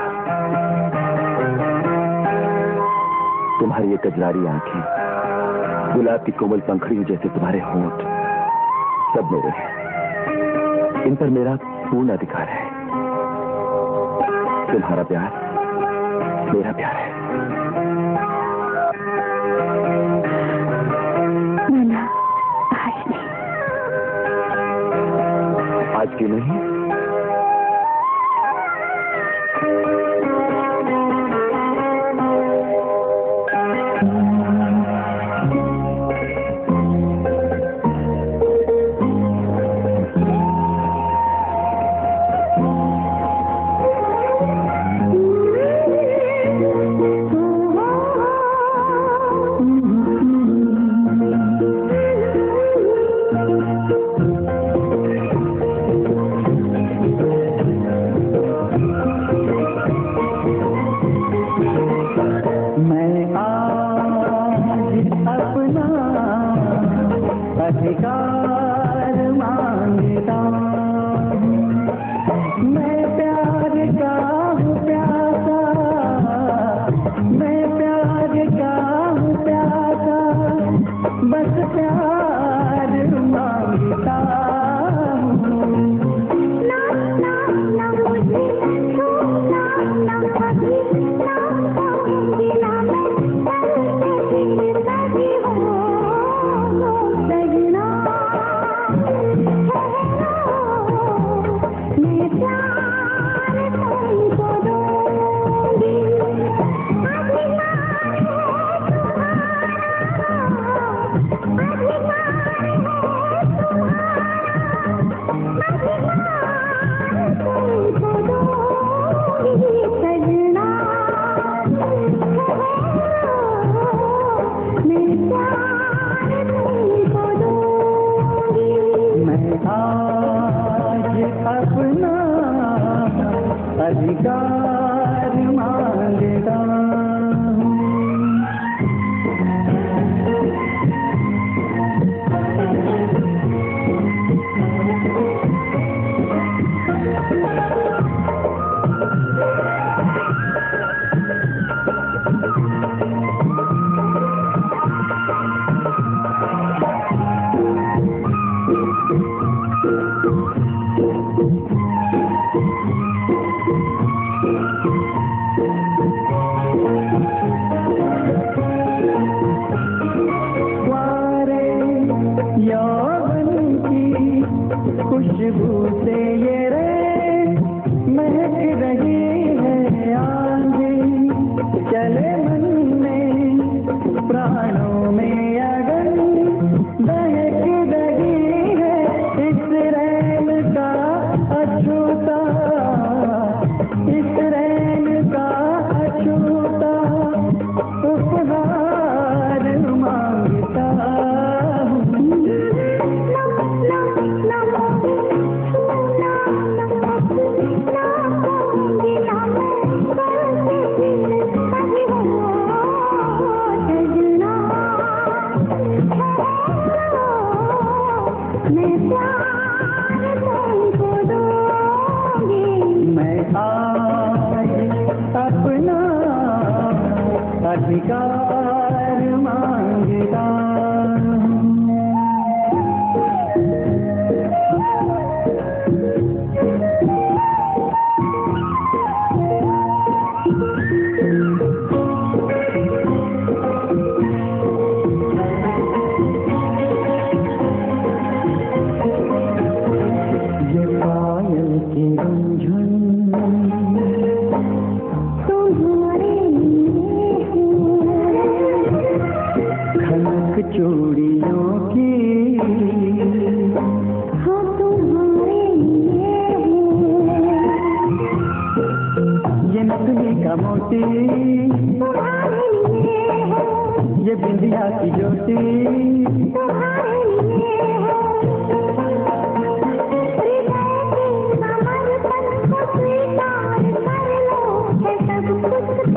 Speaker 4: तुम्हारी ये कजरारी आंखें, गुलाब की कोमल पंखड़ियों जैसे तुम्हारे होंठ, सब मेरे हैं। इन पर मेरा पूर्ण अधिकार है। तुम्हारा प्यार मेरा प्यार है।
Speaker 2: नाना, आज नहीं।
Speaker 4: आज क्यों नहीं?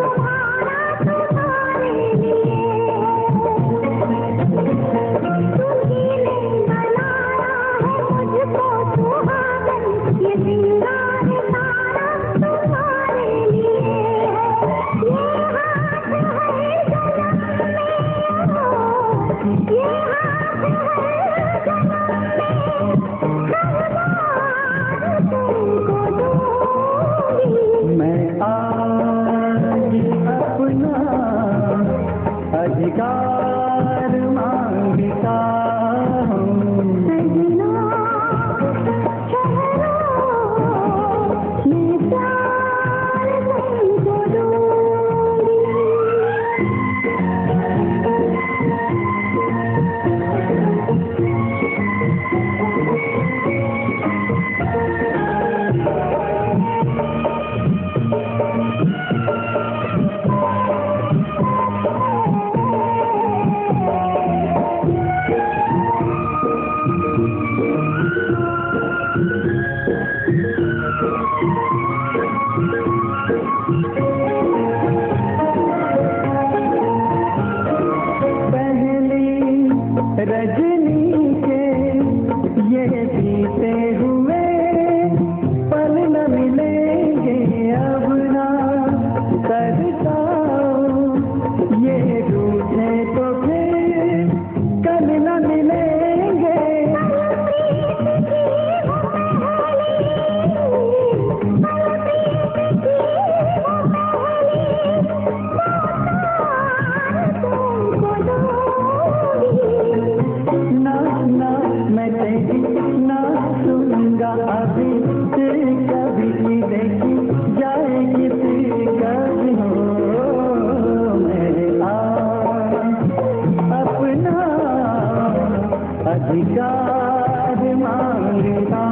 Speaker 2: तुम्हारे लिए
Speaker 6: रजनी के ये बीते हुए पल न मिलेंगे अब ना करताओ, ये रूठे तो फिर कल न मिलेंगे। ना ना मैं तेरी ना सुनूंगा अभी, फिर कभी देखी जाएगी फिर कभी हो मेरे आ अपना अधिकार मांगता।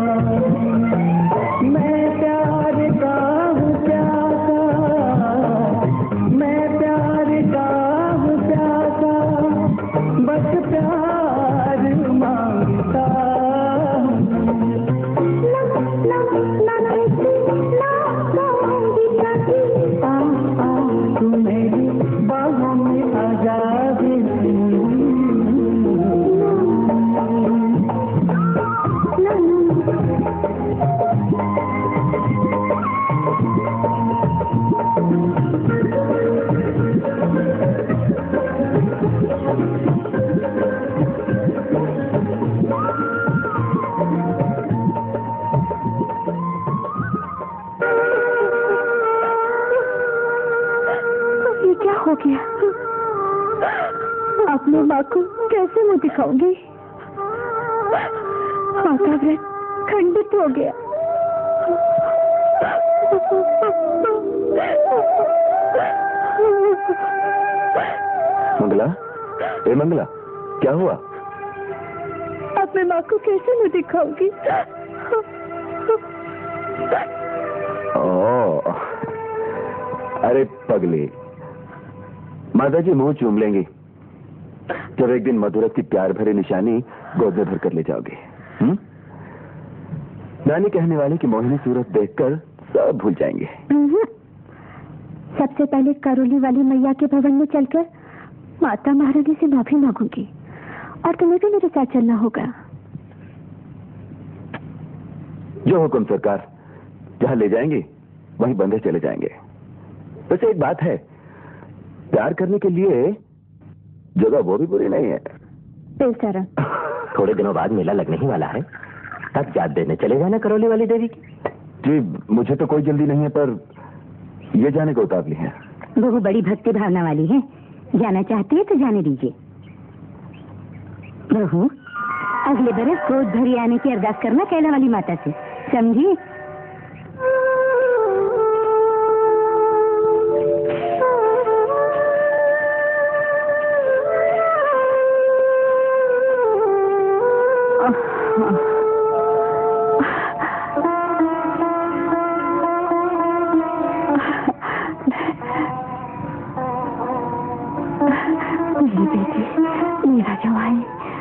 Speaker 6: मैं प्यार का हूँ प्यासा, मैं प्यार का हूँ प्यासा, बस प्यार मांगता तू मेरी बाहों में आजाद
Speaker 2: हो गया? अपनी माँ को कैसे मुँह दिखाऊंगी? माँ का व्रत खंडित हो गया।
Speaker 4: मंगला, ए मंगला, क्या हुआ?
Speaker 2: अपनी माँ को कैसे मुँह दिखाऊंगी?
Speaker 4: ओ, अरे पगली, माता जी मुंह चूम लेंगी जब एक दिन मधुरत की प्यार भरी निशानी गोद में भर कर ले जाओगे। हम्म? नानी कहने वाली कि मोहिनी सूरत देखकर सब भूल जाएंगे।
Speaker 2: सबसे पहले करौली वाली मैया के भवन में चलकर माता महारानी से माफी मांगूंगी और तुम्हें भी मेरे साथ चलना होगा।
Speaker 4: जो हुक्म सरकार, जहां ले जाएंगे वहीं बंधे चले जाएंगे। वैसे एक बात है, प्यार करने के लिए जगह वो भी बुरी नहीं है।
Speaker 2: बेचारा,
Speaker 1: थोड़े दिनों बाद मेला लगने ही वाला है, तब याद देने चले जाना करौली वाली देवी की।
Speaker 4: जी मुझे तो कोई जल्दी नहीं है, पर ये जाने को उतावली है।
Speaker 2: वो बड़ी भक्ति भावना वाली है, जाना चाहती है तो जाने दीजिए। बहू, अगले बरस गोद भरी आने की अरदास करना कैला वाली माता से, समझी? मेरी बेटी, मेरा जवाई,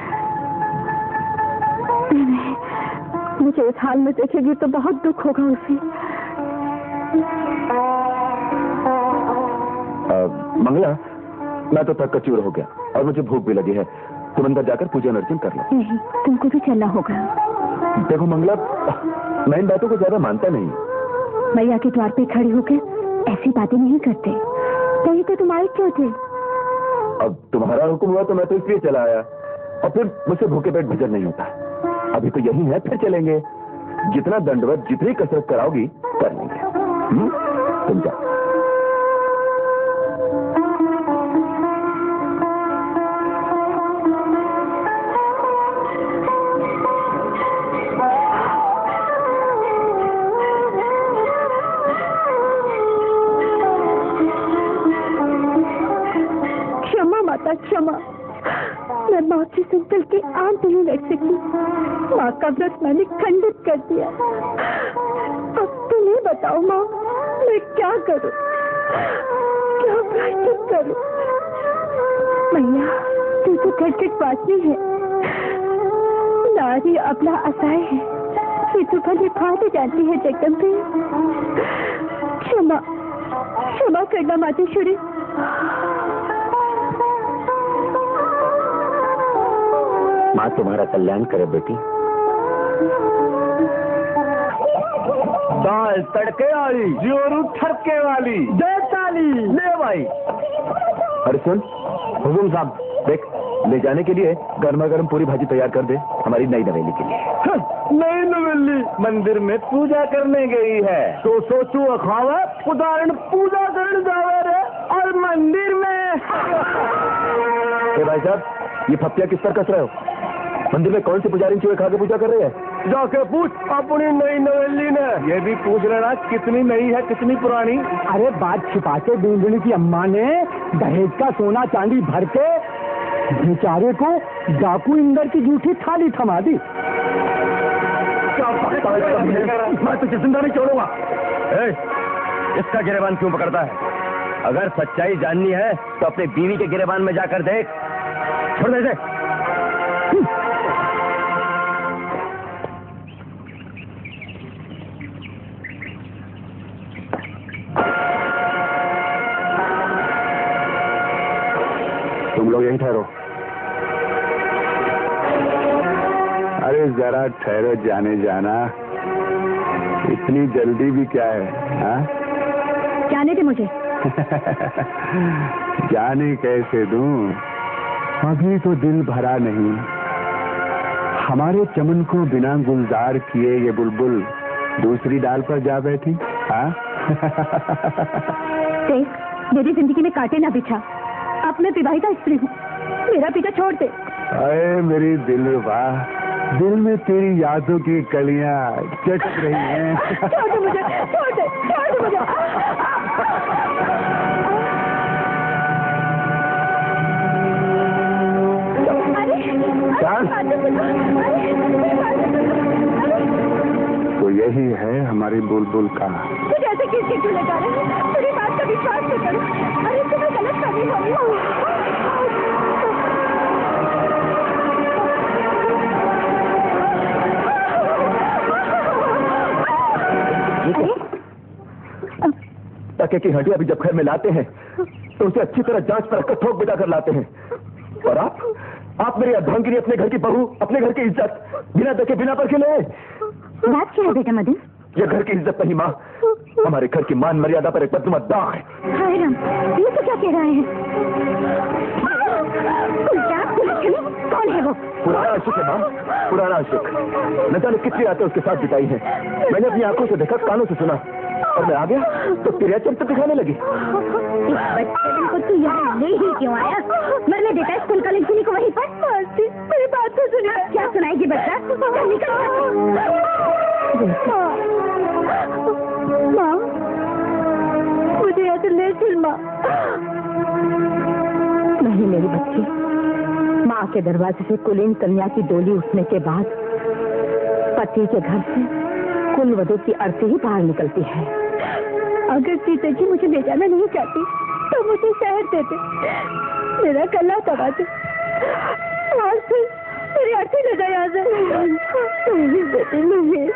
Speaker 2: मुझे इस हाल में देखेगी तो बहुत दुख होगा उसे।
Speaker 4: मंगला, मैं तो थक चूर हो गया और मुझे भूख भी लगी है। तुम अंदर जाकर पूजन अर्चन कर लो।
Speaker 2: नहीं, तुमको भी चलना होगा।
Speaker 4: देखो मंगला, मैं इन बातों को ज्यादा मानता नहीं।
Speaker 2: मैया के द्वार पे खड़ी होकर ऐसी बातें नहीं करते। कहीं तो तुम आए क्यों थे?
Speaker 4: अब तुम्हारा हुक्म हुआ तो मैं तो इसलिए चला आया, और फिर मुझसे भूखे पेट भजन नहीं होता। अभी तो यही है, फिर चलेंगे। जितना दंडवत, जितनी कसरत कराओगी कर लेंगे। हम्म? तुम जाओ।
Speaker 2: क्षमा, मैं माँ की संकल्प की आंत नहीं रख सकी। माँ का व्रत मैंने खंडित कर दिया। अब तुम ही बताओ माँ, मैं क्या करूं? क्या प्रायश्चित करूं? मैया, तू तो खटखट वासनी है, नारी अबला असहाय है, ये तो भले बात जानती है जगदम्बे। क्षमा क्षमा करना मातेश्वरी।
Speaker 1: माँ तुम्हारा कल्याण करे बेटी।
Speaker 3: दाल तड़के वाली, जोरू ठरके वाली, देताली ले भाई।
Speaker 4: अरे सुन हुजूम साहब, देख ले जाने के लिए गर्मा गर्म पूरी भाजी तैयार कर दे हमारी नई नवेली के लिए।
Speaker 3: नई नवेली मंदिर में पूजा करने गई है तो सोचू अखावा उदाहरण पूजा करने जावे रे और मंदिर में।
Speaker 4: ए भाई साहब, ये फप्तिया किस पर कस रहे हो? मंदिर में कौन सी पुजारी चूहे खा के पूजा कर रही है?
Speaker 3: जाके पूछ अपनी नई नवेली ने। ये भी पूछ लेना कितनी नई है कितनी पुरानी।
Speaker 5: अरे बात छिपाते दूंदड़ी की अम्मा ने दहेज का सोना चांदी भर के बेचारे को डाकू इंदर की जूठी थाली थमा दी।
Speaker 4: मैं तुझे जिंदा नहीं छोड़ूंगा। इसका गिरेबान क्यों पकड़ता है? अगर सच्चाई जाननी है तो अपने बीवी के गिरेबान में जाकर देख। छोड़ दे इसे। तुम लोग यहीं ठहरो।
Speaker 7: अरे जरा ठहरो जाने जाना, इतनी जल्दी भी क्या है? हाँ?
Speaker 2: जाने दे मुझे।
Speaker 7: जाने कैसे दूं? अभी तो दिल भरा नहीं। हमारे चमन को बिना गुलजार किए ये बुलबुल दूसरी डाल पर जा बैठी। हाँ?
Speaker 2: देख, मेरी जिंदगी में कांटे ना बिछा। अब मैं विवाहिता स्त्री हूँ, मेरा पीछा छोड़ दे।
Speaker 7: अरे मेरी दिलरुबा, दिल में तेरी यादों की कलियां चटक रही हैं।
Speaker 2: छोड़ दे मुझे, छोड़ दे, छोड़ दे मुझे।
Speaker 7: तो यही है हमारी बुलबुल का।
Speaker 2: तुझे ऐसे किसके क्यों लगा रहे हैं? मेरी बात का विश्वास नहीं करो। अरे तुम्हें गलत फहमी हो रही
Speaker 4: टके की हड्डियां भी जब घर में लाते हैं तो उसे अच्छी तरह जांच पर रखकर ठोक बिठा कर लाते हैं। और आप आप मेरी अर्धांगिनी, अपने घर की बहू, अपने घर की इज्जत बिना देखे बिना पर के ले।
Speaker 2: बात क्या है बेटा मदन?
Speaker 4: ये घर की इज्जत नहीं माँ, हमारे घर की मान मर्यादा पर एक बदनुमा दाग है।
Speaker 2: हाय राम, ये तो क्या कह रहा है? उल्टा पुलिस कौन है वो?
Speaker 4: पुराना आशिक है माँ, पुराना आशिक। न जाने कितनी रातें उसके साथ बिताई हैं। मैंने अपनी आंखों से देखा, कानों से सुना, और मैं आ गया तो तेरे चरित्र दिखाने लगी।
Speaker 2: इस बच्चे को तू यहाँ ले ही क्यों आया? मैंने देखा स्कूल कॉलेज सुनी को वहीं पर। मेरी बात तो सुनिए। क्या सुनाएगी बच्चा? माँ, मुझे यहाँ से ले चल माँ। नहीं मेरी बच्ची, माँ के दरवाजे से कुलीन कन्या की डोली उठने के बाद पति के घर से कुल वधू की अर्थी ही बाहर निकलती है। अगर सीता जी मुझे ले जाना नहीं चाहती तो मुझे शहर देते, मेरा गला दबा दे। आज से मेरी अर्थी ले जाए यहाँ से। नहीं बेटी नहीं।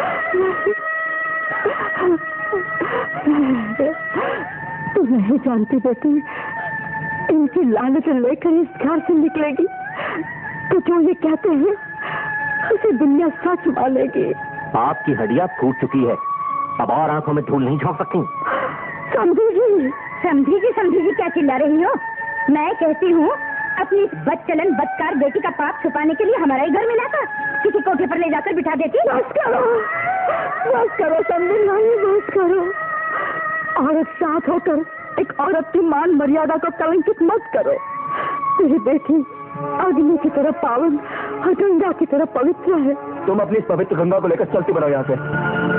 Speaker 2: तू नहीं जानती बेटी, इनकी लानत लेकर इस घर से निकलेगी तो जो ये कहते हैं उसे दुनिया सच मानेगी।
Speaker 1: आपकी हड्डियां फूट चुकी है, अब और आंखों में धूल नहीं झोंक सकती।
Speaker 2: समझेगी समझेगी समझेगी क्या चिल्ला रही हो? मैं कहती हूँ अपनी इस बदचलन बदकार बेटी का पाप छुपाने के लिए हमारा ही घर मिला था, किसी कोठे पर ले जाकर बिठा देती। बस करो, बस करो समझी नहीं, बस करो। औरत साथ होकर एक औरत की मान मर्यादा को कलंकित मत करो। मेरी बेटी अग्नि की तरह पावन और गंगा की तरह पवित्र है।
Speaker 4: तुम अपनी इस पवित्र गंगा को लेकर चलती बढ़ो यहाँ से।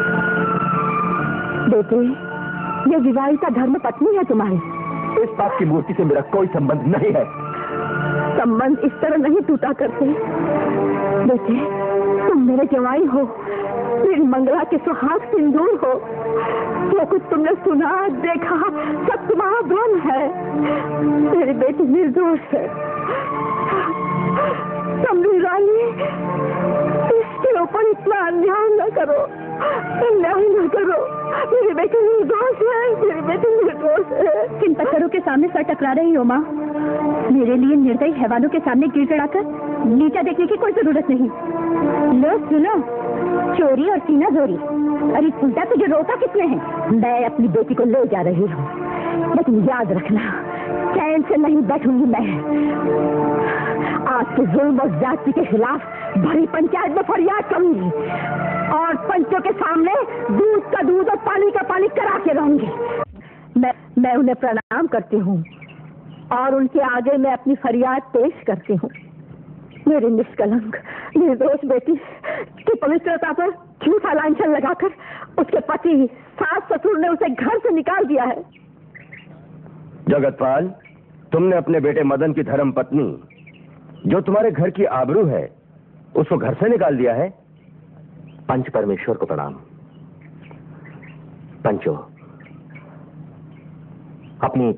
Speaker 2: बेटी, ये विवाहिता धर्म पत्नी है तुम्हारी।
Speaker 4: इस बात की मूर्ति से मेरा कोई संबंध नहीं है।
Speaker 2: संबंध इस तरह नहीं टूटा करते बेटे। तुम मेरे जवाई हो, मेरी मंगला के सुहाग सिंदूर हो। जो कुछ तुमने सुना देखा सब तुम्हारा भ्रम है। मेरी बेटी निर्दोष है। समझी रानी, इस मेरे ऊपर इतना अन्याय न करो, अन्याय न करो। मेरी बेटी निर्दोष है, मेरी बेटी निर्दोष है। किन पत्थरों के सामने सर टकरा रही हो माँ? मेरे लिए निर्दयी हैवानों के सामने गिड़गिड़ाकर नीचा देखने की कोई जरूरत नहीं। लो सुनो, चोरी और सीना जोरी। अरे उल्टा तुझे रोका किसने है? मैं अपनी बेटी को ले जा रही हूँ, लेकिन याद रखना चैन से नहीं बैठूंगी मैं। आज के जुल्म और जाति के खिलाफ भरी पंचायत में फरियाद करूंगी और पंचों के सामने दूध का दूध और पानी का पानी करा के रहूंगी। मैं मैं उन्हें प्रणाम करती हूँ और उनके आगे मैं अपनी फरियाद पेश करती हूँ। मेरी निष्कलंक निर्दोष बेटी की पवित्रता पर झूठा लांछन लगाकर उसके पति सास ससुर ने उसे घर से निकाल दिया है।
Speaker 8: जगतपाल, तुमने अपने बेटे मदन की धर्म पत्नी, जो तुम्हारे घर की आबरू है, उसको घर से निकाल दिया है।
Speaker 1: पंच परमेश्वर को प्रणाम। पंचो, अपनी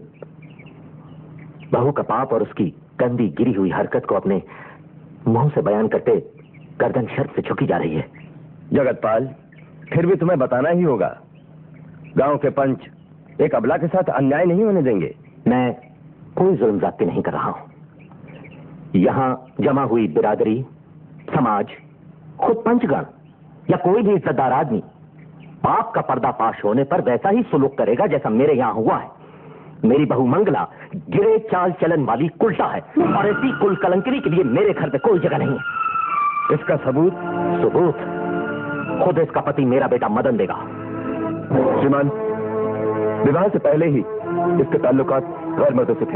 Speaker 1: बहू का पाप और उसकी गंदी गिरी हुई हरकत को अपने मुंह से बयान करते गर्दन शर्त से झुकी जा रही है।
Speaker 8: जगतपाल, फिर भी तुम्हें बताना ही होगा। गांव के पंच एक अबला के साथ अन्याय नहीं होने देंगे।
Speaker 1: मैं कोई जुल्म जाती नहीं कर रहा हूं। यहां जमा हुई बिरादरी, समाज, खुद पंचगण या कोई भी इज्जतदार आदमी पाप का पर्दाफाश होने पर वैसा ही सुलूक करेगा जैसा मेरे यहां हुआ है। मेरी बहू मंगला गिरे चाल चलन वाली कुल्टा है और ऐसी कुल कलंकरी के लिए मेरे घर में कोई जगह नहीं है।
Speaker 8: इसका सबूत?
Speaker 1: सबूत खुद इसका पति मेरा बेटा मदन देगा।
Speaker 8: श्रीमान, विवाह से पहले ही इसके ताल्लुकात गैर मर्दों से थे।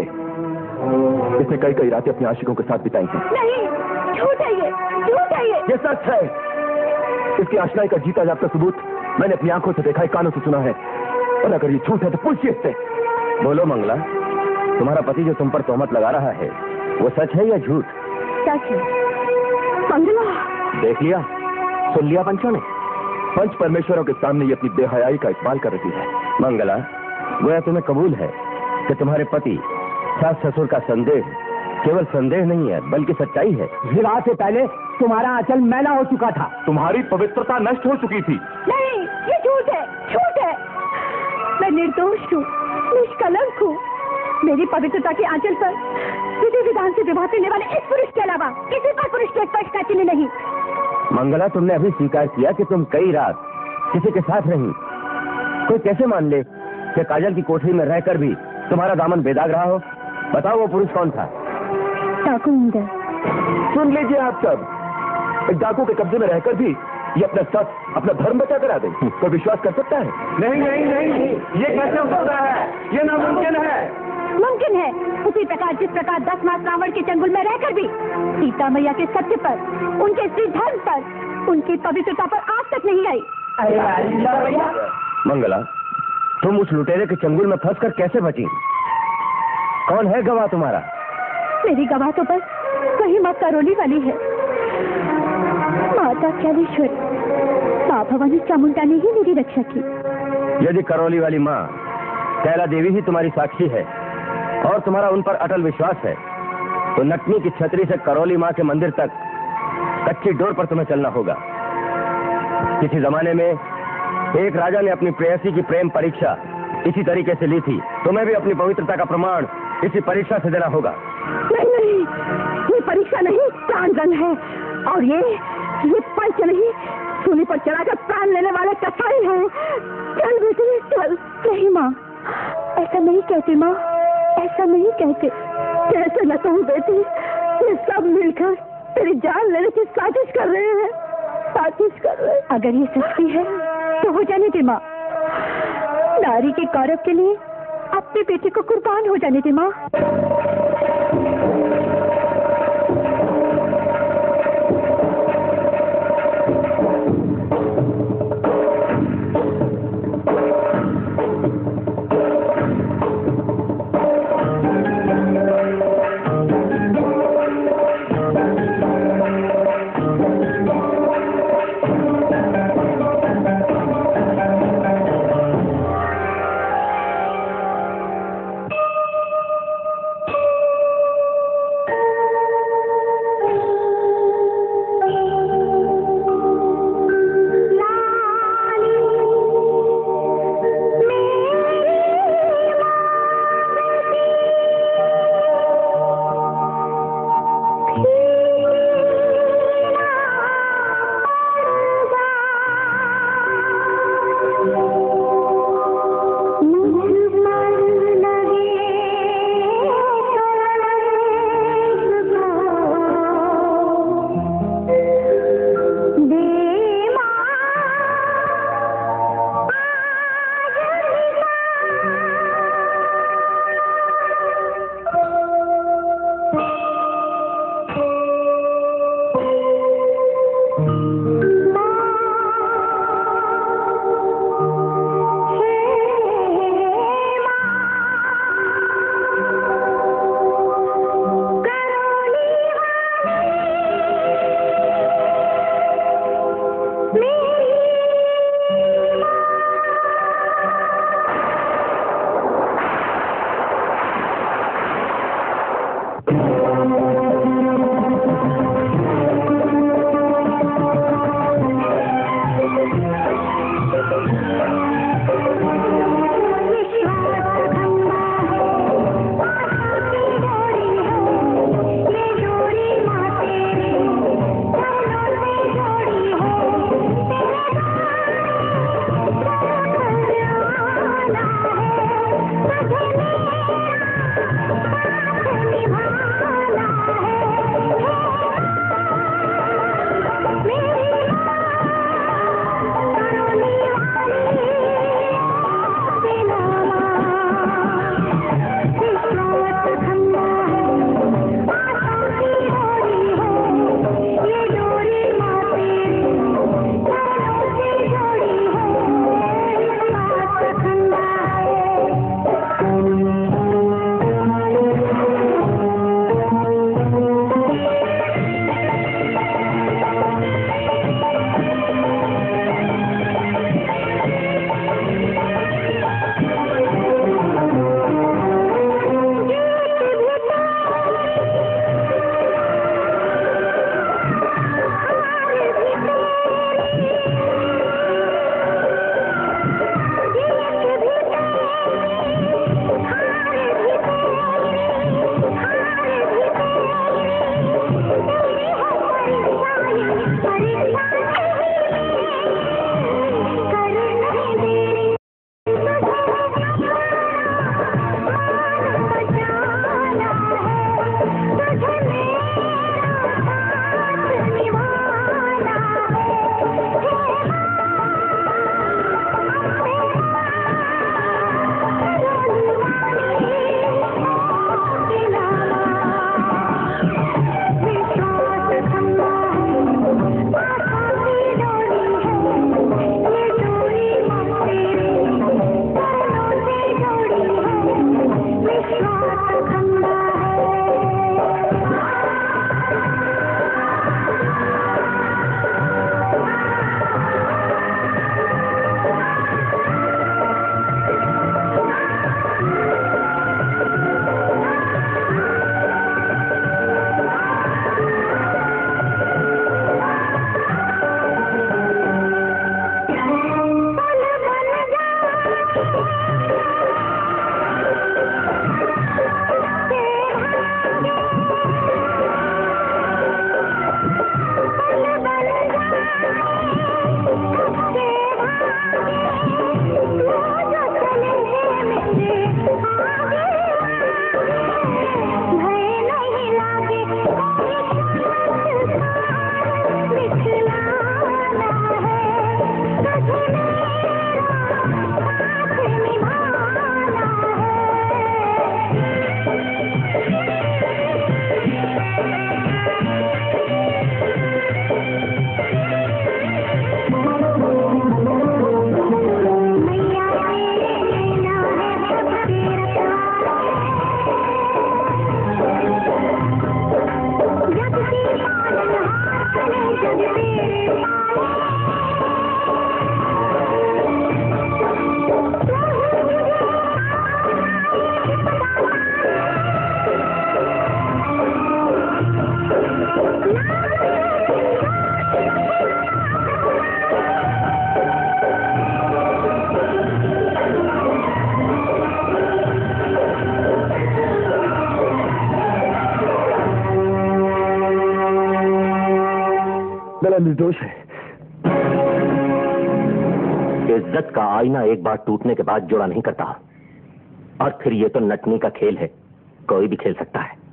Speaker 8: इसने कई कई रातें अपने आशिकों के साथ बिताई हैं।
Speaker 2: नहीं, झूठ है ये, झूठ है ये।
Speaker 8: ये सच है। इसकी आशनाई का जीता जागता सबूत मैंने अपनी आंखों से देखा है, कानों से सुना है। और अगर ये झूठ है तो पूछिए इससे। बोलो मंगला, तुम्हारा पति जो तुम पर तोहमत लगा रहा है वो सच है या झूठ?
Speaker 2: सच है। मंगला,
Speaker 1: देख लिया, सुन लिया पंचों ने।
Speaker 8: पंच परमेश्वरों के सामने ये अपनी बेहयाई का इकबाल कर रही है। मंगला, गोया तुम्हें कबूल है कि तुम्हारे पति सास ससुर का संदेह केवल संदेह नहीं है बल्कि सच्चाई है।
Speaker 5: विवाह से पहले तुम्हारा आंचल मैला हो चुका था,
Speaker 3: तुम्हारी पवित्रता नष्ट हो चुकी थी।
Speaker 2: नहीं, ये झूठ है, झूठ है। मैं निर्दोष हूँ, निष्कलंक हूँ। मेरी पवित्रता के आंचल पर विधि विधान से विवाह करने वाले इस पुरुष के अलावा किसी पर पुरुष के स्पर्श का चिन्ह नहीं।
Speaker 8: मंगला, तुमने अभी स्वीकार किया कि तुम कई रात किसी के साथ रही। कोई कैसे मान ले कि काजल की कोठरी में रहकर भी तुम्हारा दामन बेदाग रहा हो? बताओ वो पुरुष कौन था?
Speaker 2: डाकू इंदर।
Speaker 8: सुन लीजिए आप सब, एक डाकू के कब्जे में रहकर भी ये अपना सच, अपना धर्म बचा कर आ गई। कोई विश्वास कर सकता है?
Speaker 3: नहीं नहीं नहीं, ये कैसे हो सकता है? ये नामुमकिन है।
Speaker 2: मुमकिन है। उसी प्रकार जिस प्रकार दस मास रावण के चंगुल में रहकर भी सीता मैया के सत्य पर, उनके स्त्री धर्म पर, उनकी पवित्रता पर आज तक नहीं आई।
Speaker 8: मंगला, तुम उस लुटेरे के चंगुल में फंसकर कैसे बची? कौन है गवाह तुम्हारा?
Speaker 2: मेरी गवाह तो बस वही माँ करोली वाली है, माता कैलेश्वरी। माँ भवानी चामुंडा ने ही मेरी रक्षा की।
Speaker 8: यदि करोली वाली माँ कैला देवी ही तुम्हारी साक्षी है और तुम्हारा उन पर अटल विश्वास है, तो नटनी की छतरी से करोली माँ के मंदिर तक कच्ची डोर पर तुम्हें चलना होगा। किसी जमाने में एक राजा ने अपनी प्रेयसी की प्रेम परीक्षा इसी तरीके से ली थी। तुम्हें भी अपनी पवित्रता का प्रमाण इसी परीक्षा से देना होगा।
Speaker 2: नहीं नहीं, ये परीक्षा नहीं, प्राणदंड है। और ये ये पंच नहीं, सूली पर चढ़ाकर प्राण लेने वाले कसाई हैं। चल बेटी चल। नहीं माँ, ऐसा नहीं कहते माँ, ऐसा नहीं कहते। कैसे न कहूँ बेटी, ये सब मिलकर तेरी जान लेने की साजिश कर रहे हैं, साजिश कर रहे हैं। अगर ये सच्ची है तो हो जाने दे माँ। नारी के गौरव के लिए अपने बेटे को कुर्बान हो जाने दे माँ।
Speaker 7: निर्दोष है।
Speaker 8: इज्जत का आईना एक बार टूटने के बाद जोड़ा नहीं करता, और फिर ये तो नटनी का खेल है, कोई भी खेल सकता है।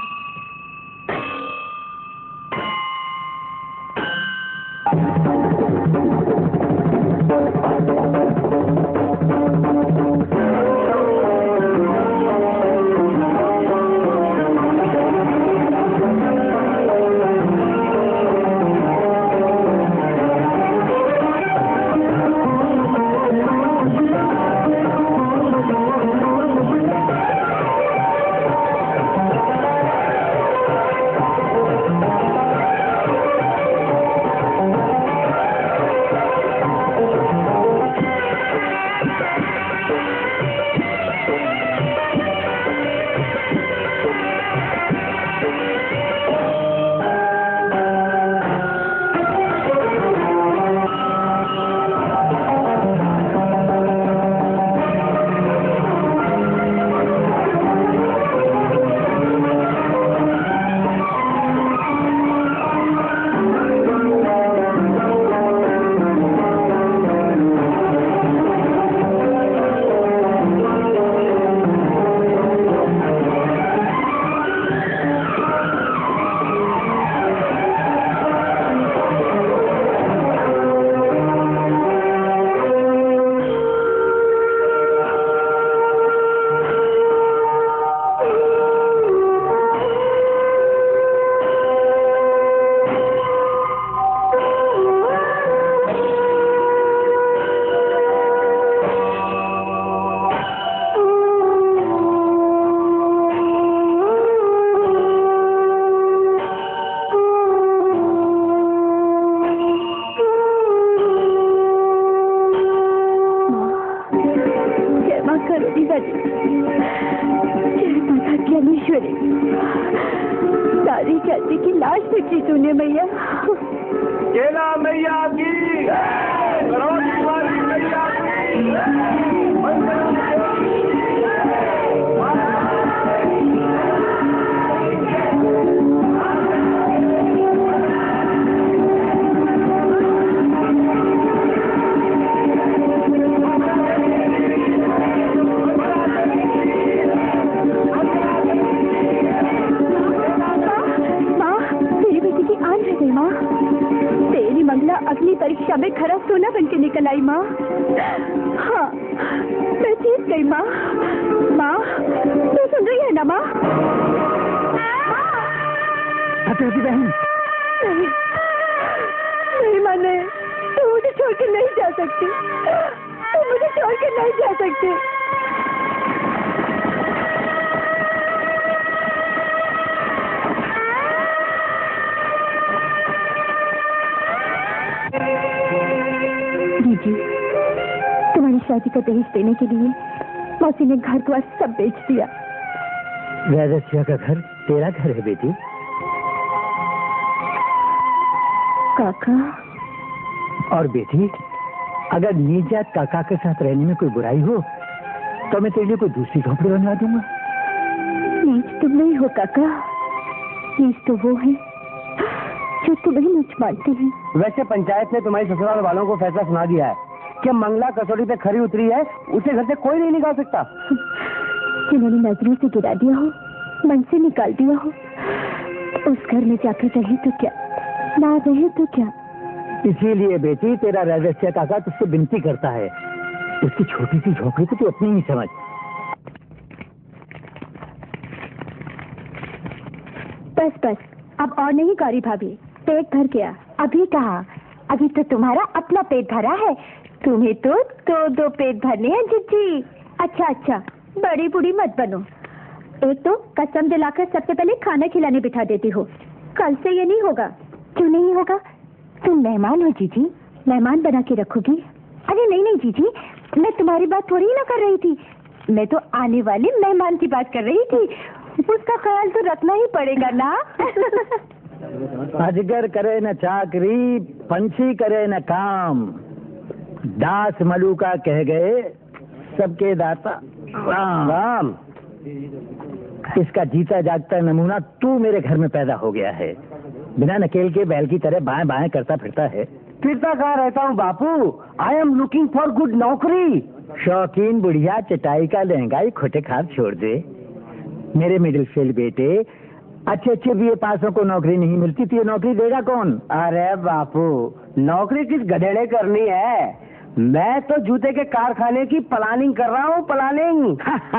Speaker 2: देने के लिए मौसी ने घर द्वार सब बेच दिया।
Speaker 8: वैदस्या का घर तेरा घर है बेटी?
Speaker 2: काका।
Speaker 8: और बेटी,
Speaker 1: अगर नीजात काका के साथ रहने में कोई बुराई हो तो मैं तेरे लिए कोई दूसरी झोपड़ी बनवा दूंगा।
Speaker 2: नीच तुम नहीं हो काका, नीच तो वो है जो तुम्हें नीच मानते हैं।
Speaker 5: वैसे पंचायत ने तुम्हारी ससुराल वालों को फैसला सुना दिया है कि मंगला कसौटी पे खरी उतरी है, उसे घर से कोई नहीं निकाल सकता।
Speaker 2: जिन्होंने नजरों से गिरा दिया हो, मन से निकाल दिया हो, उस घर में जाकर रहे तो क्या, ना रहे तो क्या।
Speaker 1: इसीलिए बेटी तेरा रहस्य काका तुझसे विनती करता है, उसकी छोटी सी झोपड़ी को तू अपनी ही समझ।
Speaker 2: बस बस अब और नहीं गौरी भाभी, पेट भर गया। अभी कहा, अभी तो तुम्हारा अपना पेट भरा है, तुम्हें तो दो दो पेट भरने हैं जिज्जी। अच्छा अच्छा बड़ी बूढ़ी मत बनो। एक तो कसम दिलाकर सबसे पहले खाना खिलाने बिठा देती हो, कल से ये नहीं होगा। क्यों नहीं होगा? तुम मेहमान हो जीजी, मेहमान बना के रखोगी। अरे नहीं नहीं जीजी, मैं तुम्हारी बात थोड़ी ना कर रही थी, मैं तो आने वाले मेहमान की बात कर रही थी। उसका ख्याल तो रखना ही पड़ेगा ना।
Speaker 1: अजगर करे न चाकरी, पंछी करे न काम, दास मलूका कह गए सबके दाता राम। राम इसका जीता जागता नमूना तू मेरे घर में पैदा हो गया है। बिना नकेल के बैल की तरह बाएं बाएं करता फिरता है।
Speaker 5: फिरता कहाँ रहता हूँ बापू, I am looking for good नौकरी।
Speaker 1: शौकीन बुढ़िया चटाई का लहंगाई खोटे खाब छोड़ दे। मेरे मिडिल फील्ड बेटे, अच्छे अच्छे बीए पासों को नौकरी नहीं मिलती तो ये नौकरी देगा कौन?
Speaker 5: अरे बापू, नौकरी किस गधेड़े करनी है, मैं तो जूते के कारखाने की प्लानिंग कर रहा हूँ, प्लानिंग।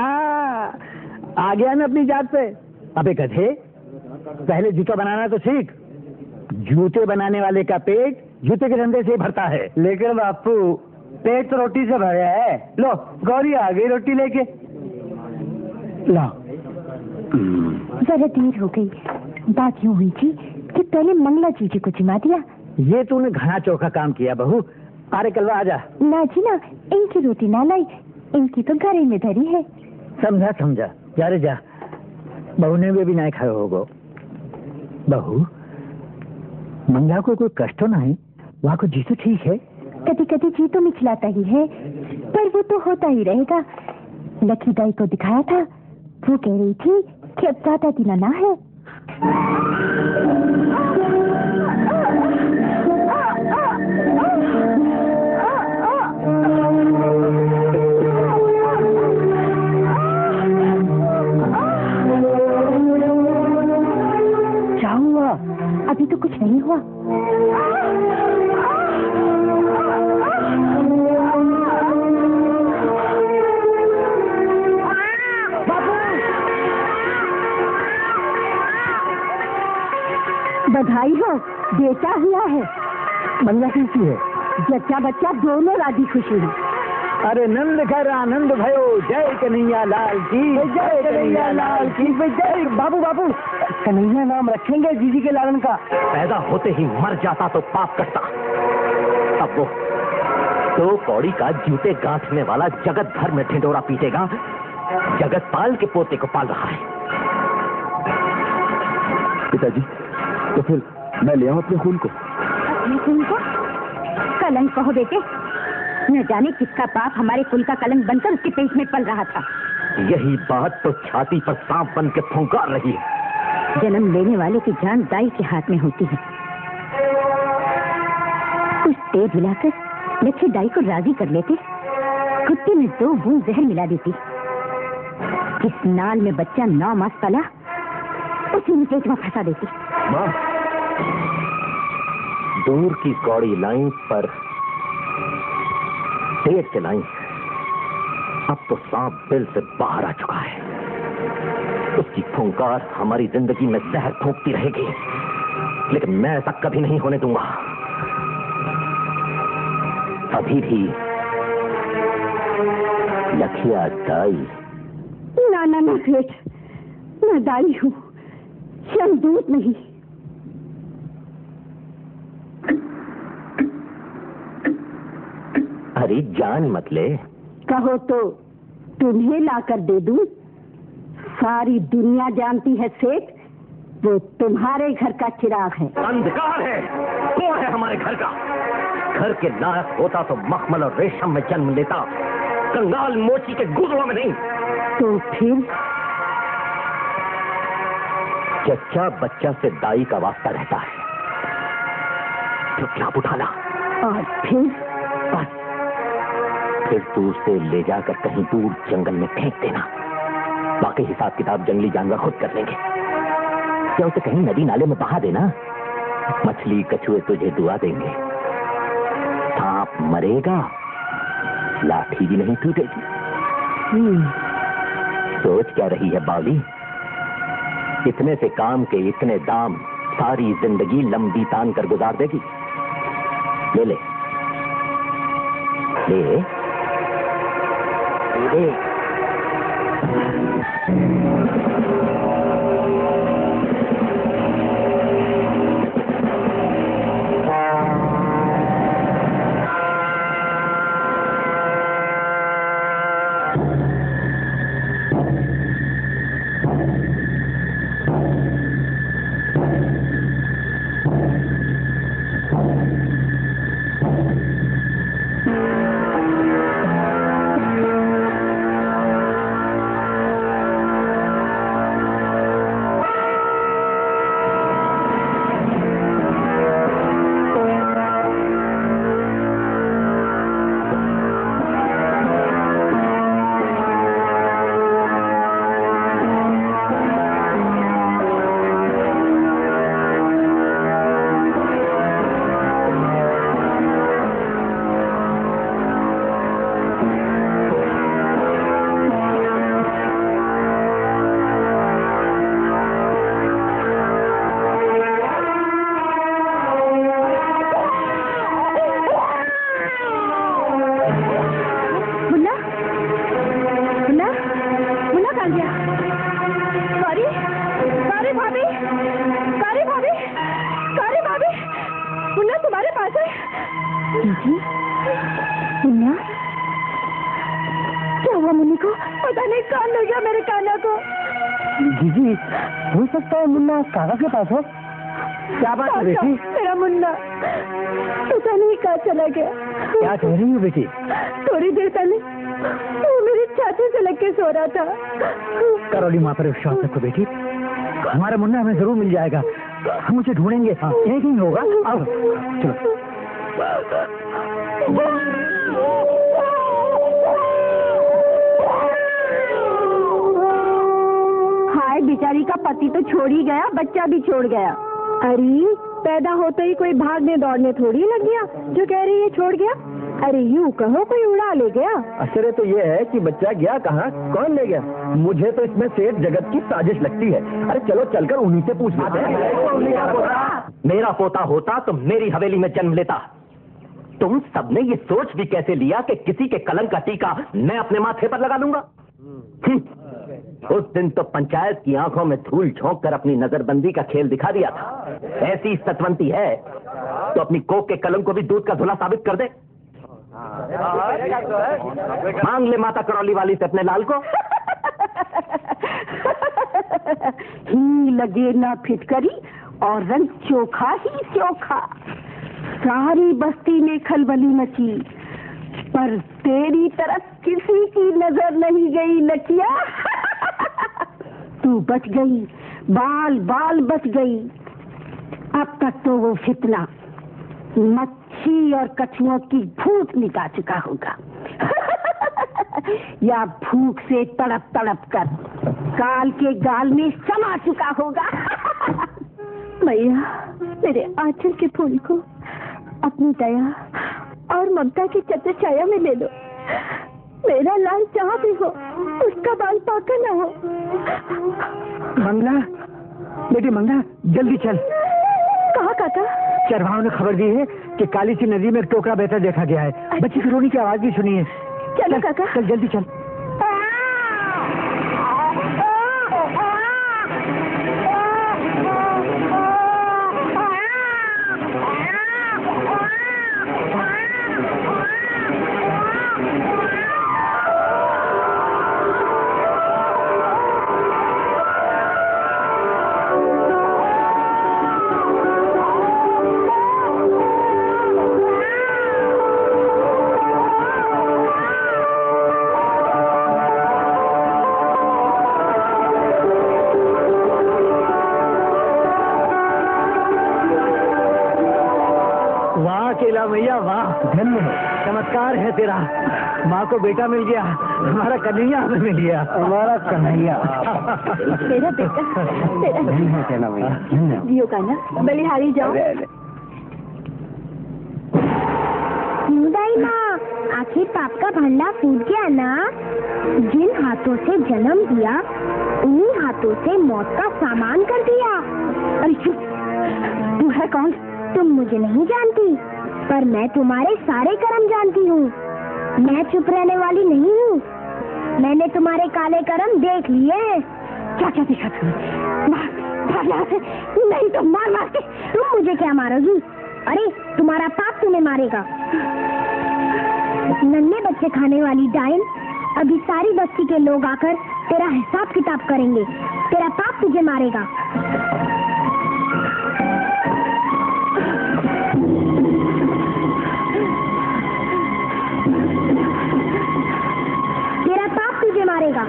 Speaker 1: आ गया ना अपनी जात पे। अबे गधे, पहले जूता बनाना तो सीख। जूते बनाने वाले का पेट जूते के धंधे से भरता है।
Speaker 5: लेकिन बापू पेट तो रोटी से भरे है। लो गौरी आ गई रोटी लेके।
Speaker 1: ला
Speaker 2: जरा देर हो गई। बात यूं हुई थी कि पहले मंगला जीजी को जिमा दिया।
Speaker 1: ये तूने घना चौका काम किया बहू। अरे कलवा आजा।
Speaker 2: ना जी ना, इनकी रोटी ना लाई, इनकी तो घर में धरी है।
Speaker 1: समझा समझा, जा रे जा। बहू ने भी नहीं खाए होगो। बहू, मंगला को कोई कष्ट तो नहीं, वहाँ को जी तो ठीक है।
Speaker 2: कभी कभी जी तो मिचलाता ही है, पर वो तो होता ही रहेगा। लकी दाई को दिखाया था, वो कह रही थी कि अब ज्यादा दिन ना है।
Speaker 5: क्या हुआ?
Speaker 2: अभी तो कुछ नहीं हुआ। बधाई हो, बेटा हुआ है।
Speaker 1: मंगला कैसी है?
Speaker 2: जच्चा बच्चा दोनों राजी खुशी है।
Speaker 1: अरे नंद घर आनंद भयो, जय कन्हैया लाल की,
Speaker 5: जय कन्हैया लाल की जय। बाबू बाबू, कन्हैया नाम रखेंगे जीजी के लालन का।
Speaker 8: पैदा होते ही मर जाता तो पाप करता। अब वो तो कौड़ी का जूते गांठने वाला जगत भर में ढिंडोरा पीटेगा। जगत पाल के पोते को पाल रहा है।
Speaker 7: पिताजी, तो फिर मैं ले आऊं अपने खून को?
Speaker 2: अपने खून को कलंक कहो बेटे। न जाने किसका पाप हमारे कुल का कलंक बनकर उसके पेट में पल रहा था।
Speaker 8: यही बात तो छाती पर सांप बन के फुंकार रही है।
Speaker 2: जन्म लेने वाले की जान दाई के हाथ में होती है। कुछ तेज हिलाकर लच्छी दाई को राजी कर लेते, कुत्ते में दो बूंद जहर मिला देती। किस नाल में बच्चा नौ मास पला, उसी में पेट में फंसा देती।
Speaker 8: माँ, दूर की कौड़ी लाइन पर तेज से लाइन। अब तो सांप बिल से बाहर आ चुका है। उसकी फुंकार हमारी जिंदगी में जहर फूंकती रहेगी, लेकिन मैं ऐसा कभी नहीं होने दूंगा। अभी भी लखिया दाई।
Speaker 2: ना ना ना बेट, मैं दाई हूँ, शमदूत नहीं।
Speaker 8: अरे जान मत ले।
Speaker 2: कहो तो तुम्हें लाकर दे दूं। सारी दुनिया जानती है सेठ, वो तुम्हारे घर का चिराग है।
Speaker 8: अंधकार है। कौन है हमारे घर का? घर के लायक होता तो मखमल और रेशम में जन्म लेता, कंगाल मोची के गुदड़ों में नहीं।
Speaker 2: तो फिर
Speaker 8: जच्चा बच्चा से दाई का वास्ता रहता है, चुपचाप उठाना।
Speaker 2: और फिर
Speaker 8: बस फिर तू उसे ले जाकर कहीं दूर जंगल में फेंक देना। बाकी हिसाब किताब जंगली जानवर खुद कर लेंगे। या उसे कहीं नदी नाले में बहा देना। मछली कछुए तुझे दुआ देंगे। सांप मरेगा, लाठी भी नहीं टूटेगी। सोच क्या रही है बावली? इतने से काम के इतने दाम सारी जिंदगी लंबी तान कर गुजार देगी। ले ले ले ले, ले।
Speaker 5: काका के पास हो? क्या बात है बेटी?
Speaker 2: मेरा मुन्ना पता नहीं कहाँ चला गया।
Speaker 5: क्या कह रही हो बेटी?
Speaker 2: थोड़ी देर पहले वो मेरी छाती से लग के सो रहा था।
Speaker 5: करौली माँ पर विश्वास रखो बेटी, हमारा मुन्ना हमें जरूर मिल जाएगा। हम उसे ढूंढेंगे। हाँ, यही कहीं होगा। आओ चलो।
Speaker 2: बेचारी का पति तो छोड़ ही गया, बच्चा भी छोड़ गया। अरे पैदा होते ही कोई भागने दौड़ने थोड़ी लग गया जो कह रही है छोड़ गया। अरे यूं कहो कोई उड़ा ले गया।
Speaker 8: आश्चर्य तो ये है कि बच्चा गया कहाँ, कौन ले गया? मुझे तो इसमें सेठ जगत की साजिश लगती है। अरे चलो चलकर उन्हीं से पूछ लेते हैं। मेरा पोता होता तो मेरी हवेली में जन्म लेता। तुम सबने ये सोच भी कैसे लिया कि किसी के कलंक का टीका मैं अपने माथे पर लगा लूंगा? उस दिन तो पंचायत की आंखों में धूल झोंक कर अपनी नजरबंदी का खेल दिखा दिया था। ऐसी सतवंती है तो अपनी कोक के कलंक को भी दूध का धुला साबित कर दे। मांग ले माता करौली वाली से अपने लाल को।
Speaker 2: ही लगे ना फिटकरी और रंग चोखा ही चोखा। सारी बस्ती में खलबली मची पर तेरी तरफ किसी की नजर नहीं गई लकिया। तू बच गई, बाल बाल बच गई। अब तक तो वो फितना मच्छी और कछुओं की भूख मिटा चुका होगा। या भूख से तड़प तड़प कर काल के गाल में समा चुका होगा। मैया मेरे आंचल के फूल को अपनी दया और ममता की छत्र छाया में ले लो। मेरा लाल जहाँ भी हो उसका बाल पाका ना हो।
Speaker 5: मंगला बेटी, मंगला जल्दी चल।
Speaker 2: कहाँ काका?
Speaker 5: चरवाहों ने खबर दी है कि काली सी नदी में एक टोकरा बहता देखा गया है। बच्ची की रोने की आवाज भी सुनी है।
Speaker 2: चलो काका,
Speaker 5: चल जल्दी चल। धन्य हो, चमत्कार है तेरा। माँ को बेटा मिल गया, हमारा कन्हैया हमें मिल गया। हमारा कन्हैया
Speaker 2: मेरा बेटा, तेरा जियो का ना, बलिहारी जाओ।
Speaker 9: दाई माँ, आखिर पाप का भंडा फूट गया ना। जिन हाथों से जन्म दिया, उन्हीं हाथों से मौत का सामान कर दिया।
Speaker 2: अरे चुप, तू है कौन?
Speaker 9: तुम मुझे नहीं जानती, पर मैं तुम्हारे सारे कर्म जानती हूँ। मैं चुप रहने वाली नहीं हूँ। मैंने तुम्हारे काले कर्म देख लिए हैं।
Speaker 2: क्या क्या दिखा तुम्हें? भाग यहाँ से, नहीं तो मार मार के।
Speaker 9: तुम मुझे क्या मारोगी? अरे तुम्हारा पाप तुम्हें मारेगा। नन्हे बच्चे खाने वाली डायन, अभी सारी बस्ती के लोग आकर तेरा हिसाब किताब करेंगे। तेरा पाप तुझे मारेगा। तेरा पाप तुझे मारेगा।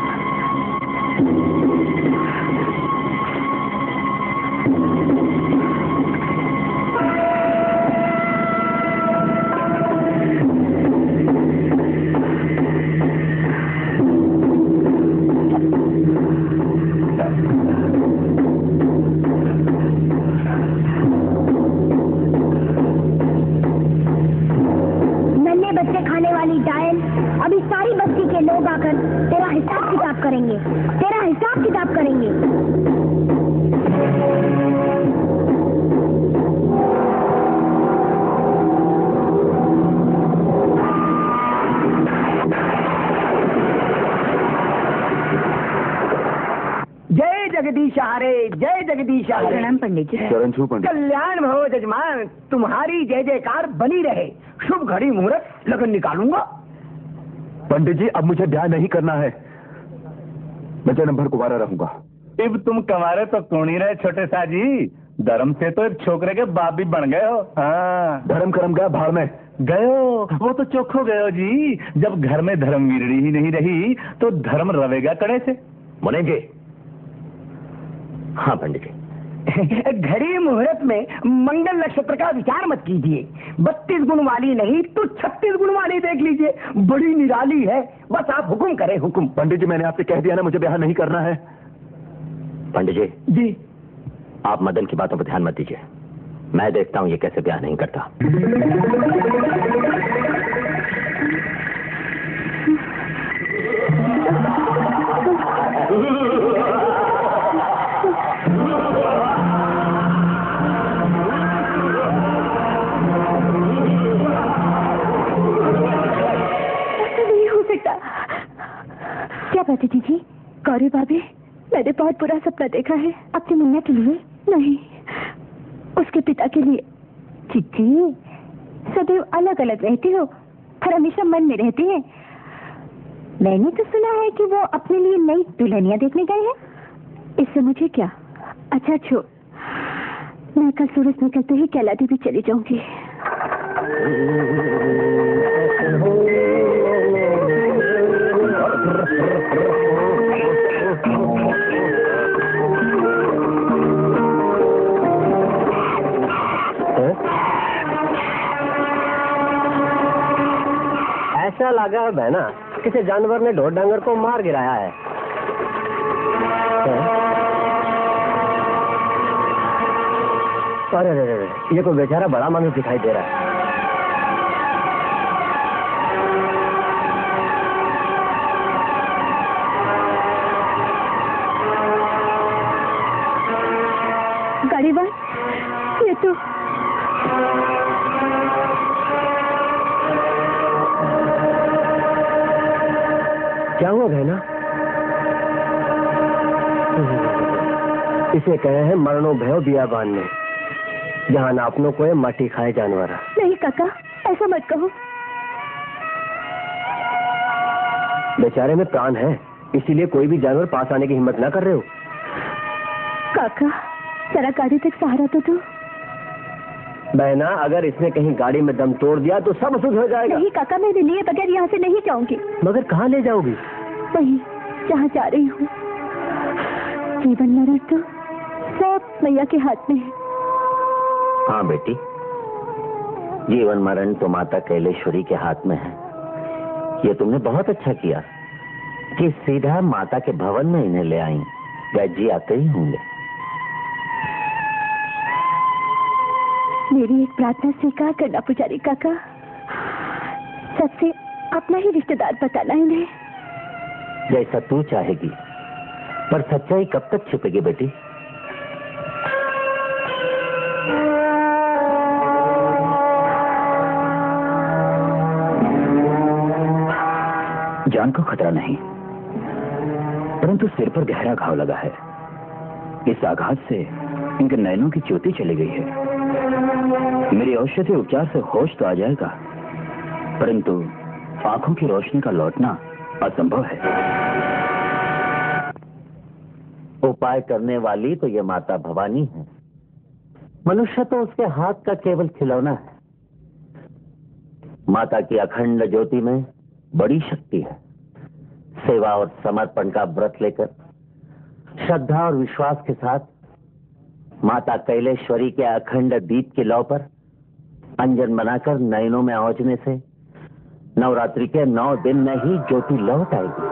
Speaker 9: करेंगे, तेरा हिसाब किताब करेंगे।
Speaker 5: जय जगदीश हरे, जय जगदीश हरे।
Speaker 2: प्रणाम पंडित जी।
Speaker 7: शरण छू पंडित।
Speaker 5: कल्याण भव जजमान, तुम्हारी जय जयकार बनी रहे। शुभ घड़ी मुहूर्त लगन निकालूंगा।
Speaker 7: पंडित जी, अब मुझे ब्याह नहीं करना है। मैं जन्म भर कुंवारा रहूंगा।
Speaker 3: अब तुम कमारे तो कौन ही रहे छोटे साजी, धर्म से तो एक छोकरे के बाप भी बन गए हो। हाँ,
Speaker 7: धर्म कर्म गया भाड़ में।
Speaker 3: गए हो, वो तो चोखो गए हो जी। जब घर में धर्म वीरड़ी ही नहीं रही तो धर्म रवेगा कड़े से।
Speaker 8: मुनेंगे। हाँ पंडित जी।
Speaker 5: घड़ी मुहूर्त में मंगल नक्षत्र का विचार मत कीजिए। बत्तीस गुण वाली नहीं तो छत्तीस गुण वाली देख लीजिए, बड़ी निराली है। बस आप हुक्म करें, हुक्म।
Speaker 7: पंडित जी, मैंने आपसे कह दिया ना, मुझे ब्याह नहीं करना है।
Speaker 8: पंडित जी
Speaker 5: जी,
Speaker 8: आप मदन की बातों पर ध्यान मत दीजिए। मैं देखता हूँ ये कैसे ब्याह नहीं करता।
Speaker 2: क्या बात है दीदी? गौरी भाभी, मैंने बहुत बुरा सपना देखा है। अपनी मुन्ना के लिए नहीं, उसके पिता के लिए। चिट्ठी, सदैव अलग अलग रहती हो, पर हमेशा मन में रहती है। मैंने तो सुना है कि वो अपने लिए नई दुल्हनिया देखने गए हैं। इससे मुझे क्या? अच्छा छोड़, मैं कल सूरज निकलते ही कैला देवी चली जाऊंगी।
Speaker 8: ऐसा लगा है बहना किसी जानवर ने ढोर डांगर को मार गिराया है। अरे अरे अरे, ये कोई बेचारा बड़ा मानुस दिखाई दे रहा है।
Speaker 2: गाड़ीवान, ये तो
Speaker 8: क्या हुआ बहना? इसे कहे हैं मरणो भयो बियाबान में, जहाँ नापनों को माटी खाए जानवर।
Speaker 2: नहीं काका, ऐसा मत कहो।
Speaker 8: बेचारे में प्राण है, इसीलिए कोई भी जानवर पास आने की हिम्मत ना कर रहे हो।
Speaker 2: काका, जरा गाड़ी तक सहारा तो दो।
Speaker 8: बहना, अगर इसने कहीं गाड़ी में दम तोड़ दिया तो सब शुद्ध हो जाएगा।
Speaker 2: नहीं काका, मेरे लिए बगैर यहाँ से नहीं जाऊंगी।
Speaker 8: मगर कहाँ ले जाओगी?
Speaker 2: वही जहाँ जा रही हूँ। जीवन मरण तो सब मैया के हाथ में है।
Speaker 8: हाँ बेटी, जीवन मरण तो माता कैलेश्वरी के हाथ में है। ये तुमने बहुत अच्छा किया कि सीधा माता के भवन में इन्हें ले आई। वैद्य जी आते ही होंगे।
Speaker 2: मेरी एक प्रार्थना स्वीकार करना पुजारी काका। सबसे अपना ही रिश्तेदार बताना इन्हें।
Speaker 8: जैसा तू चाहेगी, पर सच्चाई कब तक छिपेगी बेटी?
Speaker 1: जान को खतरा नहीं, परंतु सिर पर गहरा घाव लगा है। इस आघात से इनके नयनों की ज्योति चली गई है। मेरी औषधि उपचार से होश तो आ जाएगा, परंतु आंखों की रोशनी का लौटना असंभव है।
Speaker 8: उपाय करने वाली तो ये माता भवानी है। मनुष्य तो उसके हाथ का केवल खिलौना है। माता की अखंड ज्योति में बड़ी शक्ति है। सेवा और समर्पण का व्रत लेकर श्रद्धा और विश्वास के साथ माता कैलेश्वरी के अखंड दीप के लौ पर अंजन बनाकर नयनों में ओझने से नवरात्रि के नौ दिन में ही ज्योति लौट आएगी।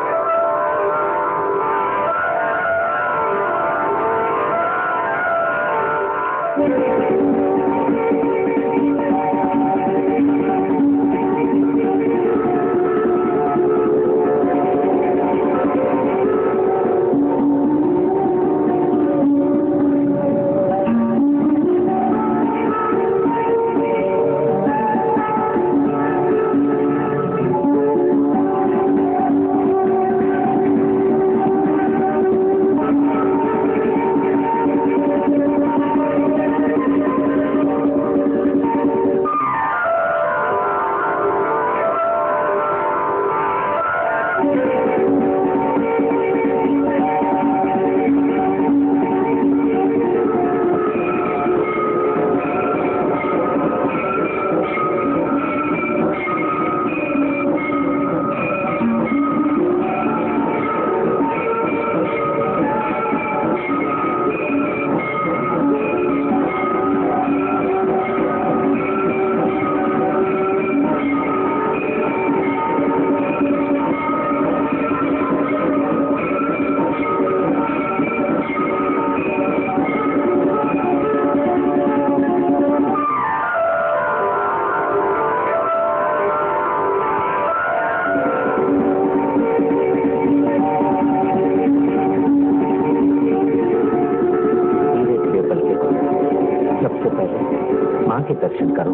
Speaker 8: के दर्शन करो।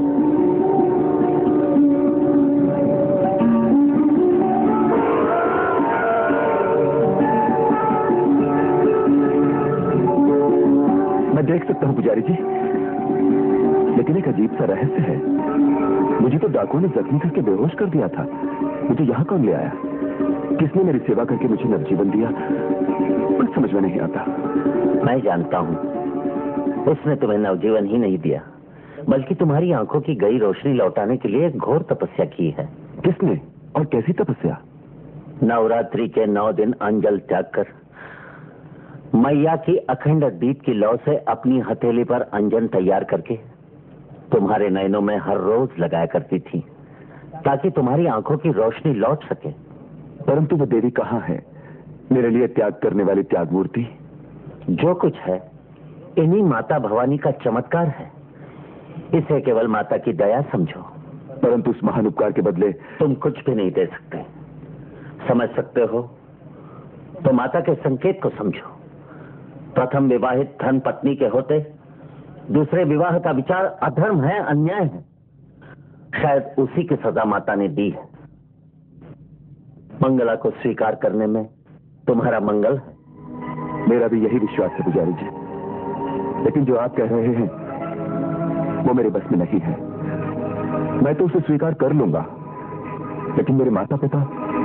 Speaker 7: मैं देख सकता हूं पुजारी जी, लेकिन एक अजीब सा रहस्य है। मुझे तो डाकुओं ने जख्मी करके बेहोश कर दिया था। मुझे यहाँ कौन ले आया? किसने मेरी सेवा करके मुझे नवजीवन दिया? कुछ समझ में नहीं आता।
Speaker 8: मैं जानता हूँ, उसने तुम्हें नवजीवन ही नहीं दिया, बल्कि तुम्हारी आंखों की गई रोशनी लौटाने के लिए घोर तपस्या की है।
Speaker 7: किसने और कैसी तपस्या?
Speaker 8: नवरात्रि के नौ दिन अंजल त्याग कर मैया की अखंड दीप की लौ से अपनी हथेली पर अंजन तैयार करके तुम्हारे नयनों में हर रोज लगाया करती थी, ताकि तुम्हारी आंखों की रोशनी लौट सके।
Speaker 7: परंतु वो देवी कहाँ है, मेरे लिए त्याग करने वाली त्याग मूर्ति?
Speaker 8: जो कुछ है इन्हीं माता भवानी का चमत्कार है। इसे केवल माता की दया समझो।
Speaker 7: परंतु उस महान उपकार के बदले
Speaker 8: तुम कुछ भी नहीं दे सकते। समझ सकते हो तो माता के संकेत को समझो। प्रथम विवाहित धन पत्नी के होते दूसरे विवाह का विचार अधर्म है, अन्याय है। शायद उसी की सजा माता ने दी है। मंगला को स्वीकार करने में तुम्हारा मंगल है।
Speaker 7: मेरा भी यही विश्वास है पुजारी जी, लेकिन जो आप कह रहे हैं वो मेरे बस में नहीं है। मैं तो उसे स्वीकार कर लूंगा, लेकिन मेरे माता पिता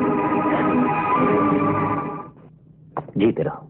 Speaker 8: जीते रहो।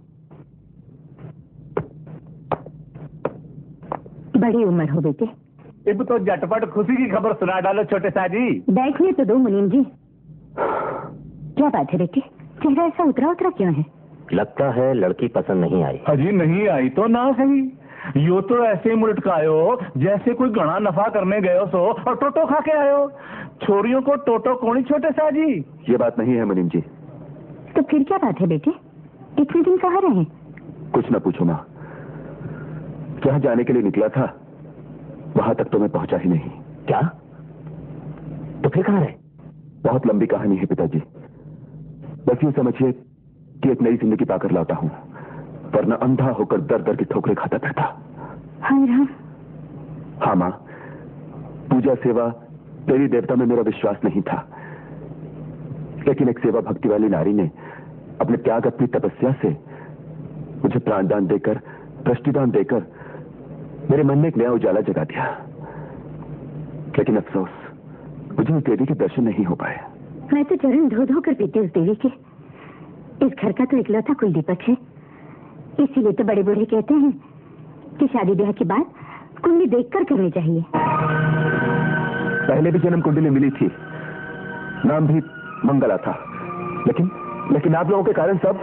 Speaker 2: बड़ी उम्र हो बेटे।
Speaker 3: अब तो झटपट खुशी की खबर सुना डालो छोटे साजी।
Speaker 2: बैठने तो दो मुनीम जी। क्या बात है बेटे, चेहरा ऐसा उतरा उतरा क्यों है?
Speaker 8: लगता है लड़की पसंद नहीं आई।
Speaker 3: अजी नहीं आई तो ना सही, यो तो ऐसे ही मुलटकायो जैसे कोई घना नफा करने गए हो सो और टोटो खा के आयो। छोरियों को टोटो कौन ही छोटे साजी।
Speaker 7: ये बात नहीं है मुनीम जी।
Speaker 2: तो फिर क्या बात है बेटे, इतने दिन कहाँ रहे?
Speaker 7: कुछ न पूछो माँ, जहाँ जाने के लिए निकला था वहां तक तो मैं पहुंचा ही नहीं।
Speaker 1: क्या? तो फिर कहाँ रहे?
Speaker 7: बहुत लंबी कहानी है पिताजी, बस यूं समझिए कि एक नई जिंदगी पाकर लाता हूं, वरना अंधा होकर दर दर की ठोकरें खाता फिरता।
Speaker 2: हाय राम।
Speaker 7: हाँ माँ, पूजा सेवा देवी देवता में मेरा विश्वास नहीं था, लेकिन एक सेवा भक्ति वाली नारी ने अपने त्याग, अपनी तपस्या से मुझे प्राणदान देकर, दृष्टिदान देकर मेरे मन में एक नया उजाला जगा दिया। लेकिन अफसोस, मुझे उस देवी के दर्शन नहीं हो पाए।
Speaker 2: मैं तो चरण धो धो कर पीते उस देवी के। इस घर का तो इकलौता कुल दीपक है, इसीलिए तो बड़े बूढ़े कहते हैं कि शादी ब्याह के बाद कुंडली देखकर करनी चाहिए।
Speaker 7: पहले भी जन्म कुंडली मिली थी, नाम भी मंगला था, लेकिन लेकिन आप लोगों के कारण सब।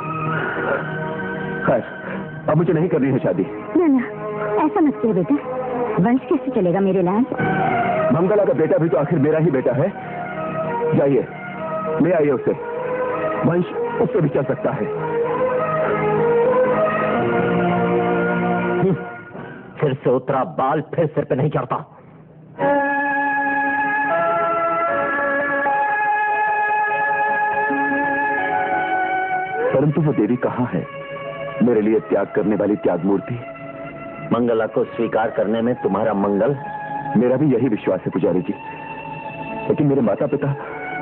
Speaker 7: खैर, अब मुझे नहीं करनी है शादी।
Speaker 2: ना ना, ऐसा मत कहिए बेटा, वंश कैसे चलेगा मेरे लाल?
Speaker 7: मंगला का बेटा भी तो आखिर मेरा ही बेटा है। जाइए, ले आइए उसे, वंश उससे भी चल सकता है।
Speaker 1: फिर से उतरा बाल फिर सिर पे नहीं चढ़ता।
Speaker 7: परंतु वो देवी कहाँ है, मेरे लिए त्याग करने वाली त्याग मूर्ति?
Speaker 1: मंगला को स्वीकार करने में तुम्हारा मंगल।
Speaker 7: मेरा भी यही विश्वास है पुजारी जी, लेकिन मेरे माता पिता।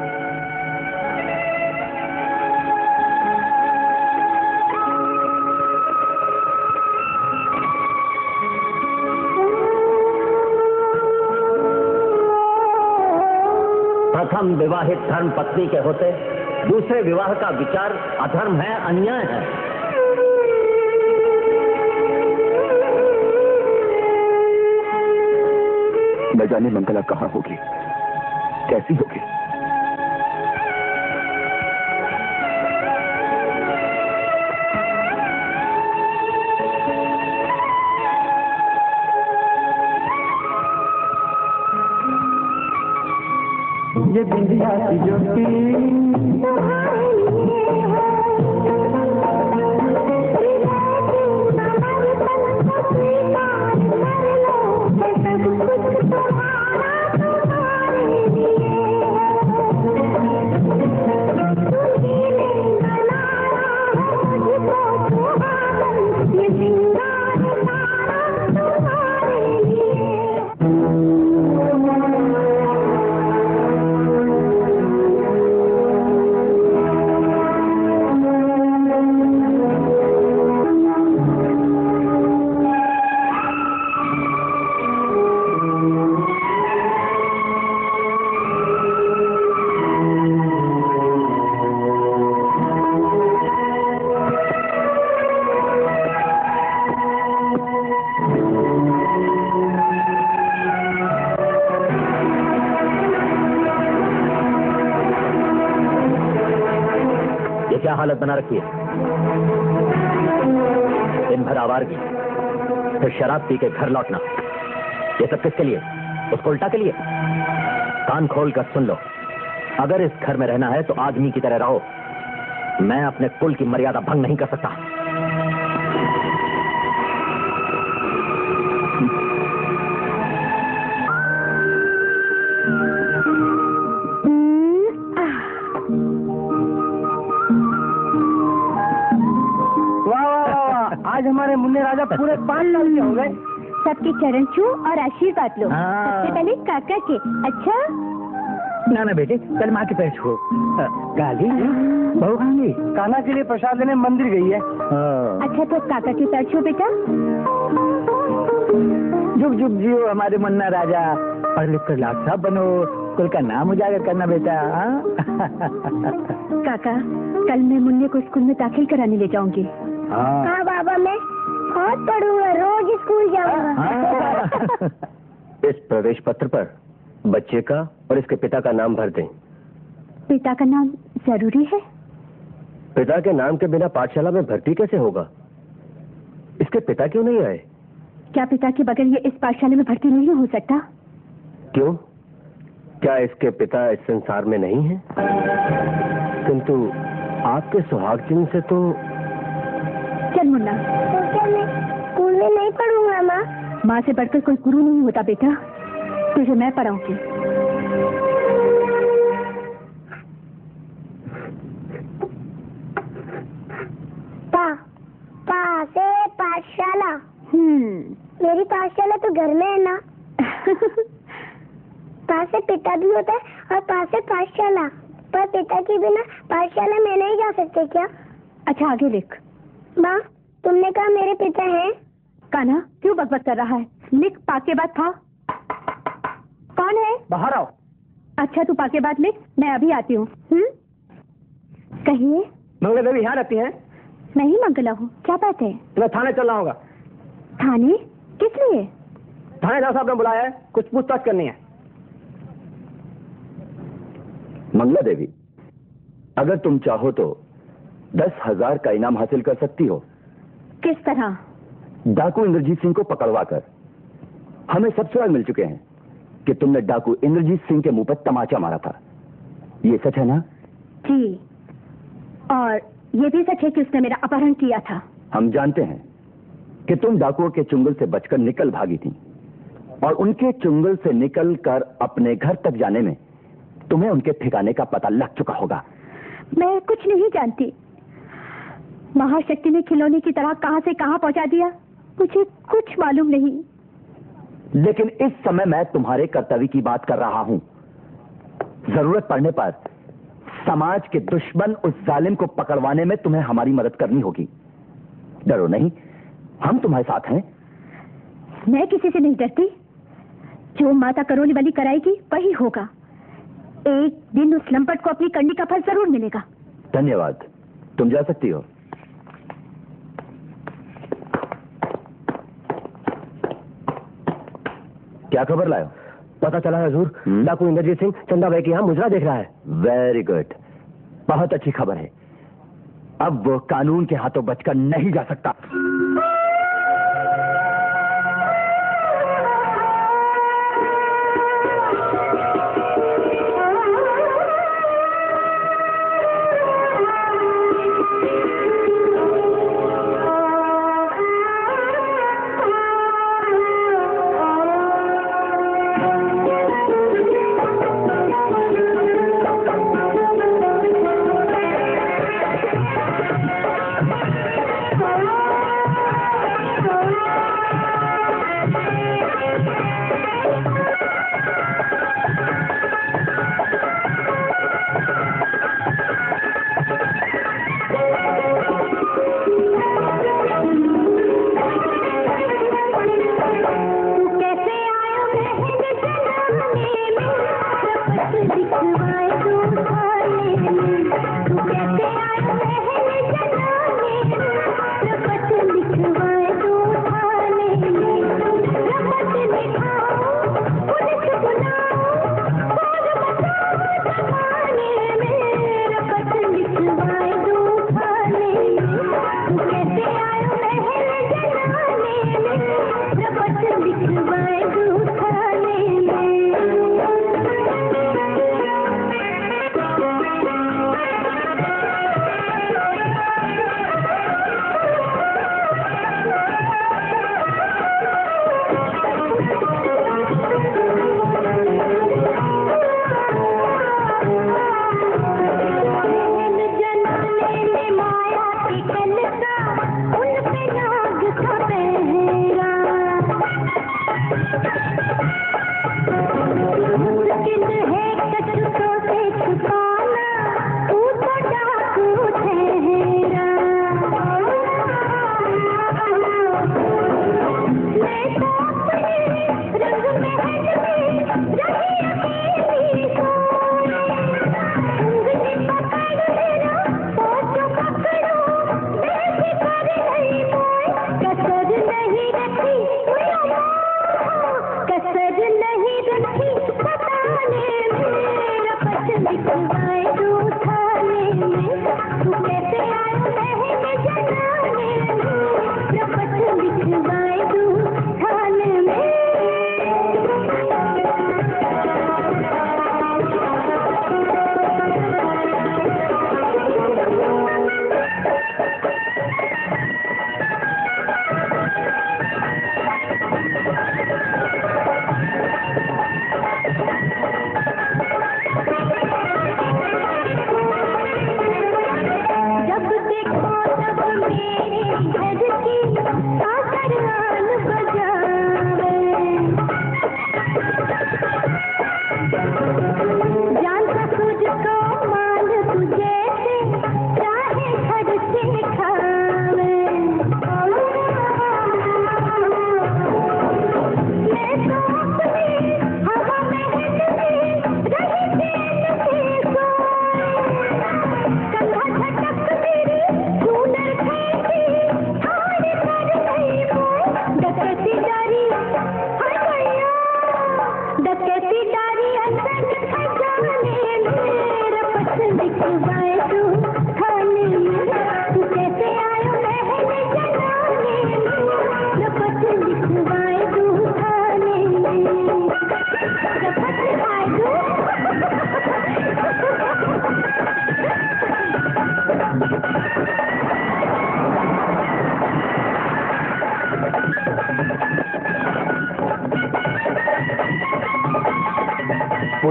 Speaker 1: प्रथम विवाहित धर्म पत्नी के होते दूसरे विवाह का विचार अधर्म है, अन्याय है।
Speaker 7: न जाने मंगला कहाँ होगी, कैसी होगी।
Speaker 6: ये बिंदिया की ज्योति
Speaker 1: हालत बना रखी है। दिन भर आवारगी, फिर शराब पी के घर लौटना, ये सब किसके लिए? उसको उल्टा के लिए? कान खोल कर सुन लो, अगर इस घर में रहना है तो आदमी की तरह रहो। मैं अपने कुल की मर्यादा भंग नहीं कर सकता।
Speaker 5: आज हमारे मुन्ने राजा पूरे पाँच साल के हो गए।
Speaker 2: सबके चरण छू और आशीर्वाद लो। सबसे पहले काका के। अच्छा
Speaker 5: ना ना बेटे, कल माँ के पैर छुओ। गाली बहू खाएंगी। कान्हा के लिए प्रसाद लेने मंदिर गई है।
Speaker 2: अच्छा तो काका के पैर छू बेटा।
Speaker 5: जुग जुग जियो हमारे मुन्ना राजा, पढ़ लिख कर लाख साहब बनो, कुल का नाम उजागर करना बेटा।
Speaker 2: काका, कल मैं मुन्ने को स्कूल में दाखिल कराने ले जाऊंगी।
Speaker 9: हाँ बाबा, मैं बहुत पढ़ूंगा, रोज स्कूल जाऊंगा।
Speaker 8: इस प्रवेश पत्र पर बच्चे का और इसके पिता का नाम भर दें।
Speaker 2: पिता का नाम जरूरी है?
Speaker 8: पिता के नाम के बिना पाठशाला में भर्ती कैसे होगा? इसके पिता क्यों नहीं आए?
Speaker 2: क्या पिता के बगैर ये इस पाठशाला में भर्ती नहीं हो सकता?
Speaker 8: क्यों? क्या इसके पिता इस संसार में नहीं है? किंतु आपके सुहाग चिन्ह से तो।
Speaker 2: चल मुन्ना।
Speaker 9: तो क्या मैं स्कूल में नहीं पढ़ूंगा माँ?
Speaker 2: माँ से बढ़कर कोई गुरु नहीं होता बेटा, तुझे मैं पढ़ाऊंगी।
Speaker 9: पा पा से पाठशाला।
Speaker 2: हम्म
Speaker 9: मेरी पाठशाला तो घर में है ना। पा से पिता भी होता है और पा से पाठशाला, पर पिता के बिना पाठशाला में नहीं जा सकते क्या?
Speaker 2: अच्छा आगे लिख।
Speaker 9: माँ तुमने कहा मेरे पिता हैं।
Speaker 2: कान्हा क्यों बकबक कर रहा है? लिख पा के बाद था। कौन है?
Speaker 5: बाहर आओ।
Speaker 2: अच्छा तू पा के बाद लिख, मैं अभी आती हूँ। हम्म कहिए।
Speaker 5: मंगला देवी यहाँ रहती हैं?
Speaker 2: मैं ही मंगला हूँ, क्या बात है?
Speaker 5: तुम्हें थाने चलना होगा।
Speaker 2: थाने? किस लिए?
Speaker 5: थानेदार साहब ने बुलाया है, कुछ पूछताछ करनी है।
Speaker 8: मंगला देवी, अगर तुम चाहो तो दस हजार का इनाम हासिल कर सकती हो।
Speaker 2: किस तरह?
Speaker 8: डाकू इंद्रजीत सिंह को पकड़वा कर। हमें सब सवाल मिल चुके हैं कि तुमने डाकू इंद्रजीत सिंह के मुंह पर तमाचा मारा था। ये सच है ना?
Speaker 2: जी, और ये भी सच है कि उसने मेरा अपहरण किया था।
Speaker 8: हम जानते हैं कि तुम डाकुओं के चुंगल से बचकर निकल भागी थी, और उनके चुंगल से निकल कर अपने घर तक जाने में तुम्हें उनके ठिकाने का पता लग चुका होगा।
Speaker 2: मैं कुछ नहीं जानती। महाशक्ति ने खिलौने की तरह कहां से कहां पहुंचा दिया, मुझे कुछ मालूम नहीं।
Speaker 8: लेकिन इस समय मैं तुम्हारे कर्तव्य की बात कर रहा हूं। जरूरत पड़ने पर समाज के दुश्मन उस जालिम को पकड़वाने में तुम्हें हमारी मदद करनी होगी। डरो नहीं, हम तुम्हारे साथ हैं।
Speaker 2: मैं किसी से नहीं डरती। जो माता करोली वाली कराएगी वही होगा। एक दिन उस लंपट को अपनी करनी का फल जरूर मिलेगा।
Speaker 8: धन्यवाद, तुम जा सकती हो। क्या खबर लायो?
Speaker 5: पता चला है हुजूर, डाकू इंद्रजीत सिंह चंदा भाई के यहाँ मुजरा देख रहा है।
Speaker 8: वेरी गुड, बहुत अच्छी खबर है। अब वो कानून के हाथों बचकर नहीं जा सकता।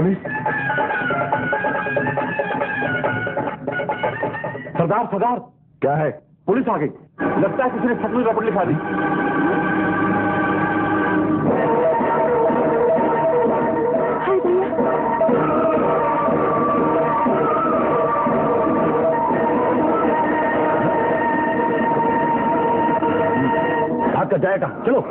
Speaker 3: पुलिस। सरदार सरदार,
Speaker 7: क्या है?
Speaker 3: पुलिस आ गई। लगता है किसी ने सच में रपट लिखा दी।
Speaker 2: हाय भैया,
Speaker 8: भाग कर जाएगा, चलो।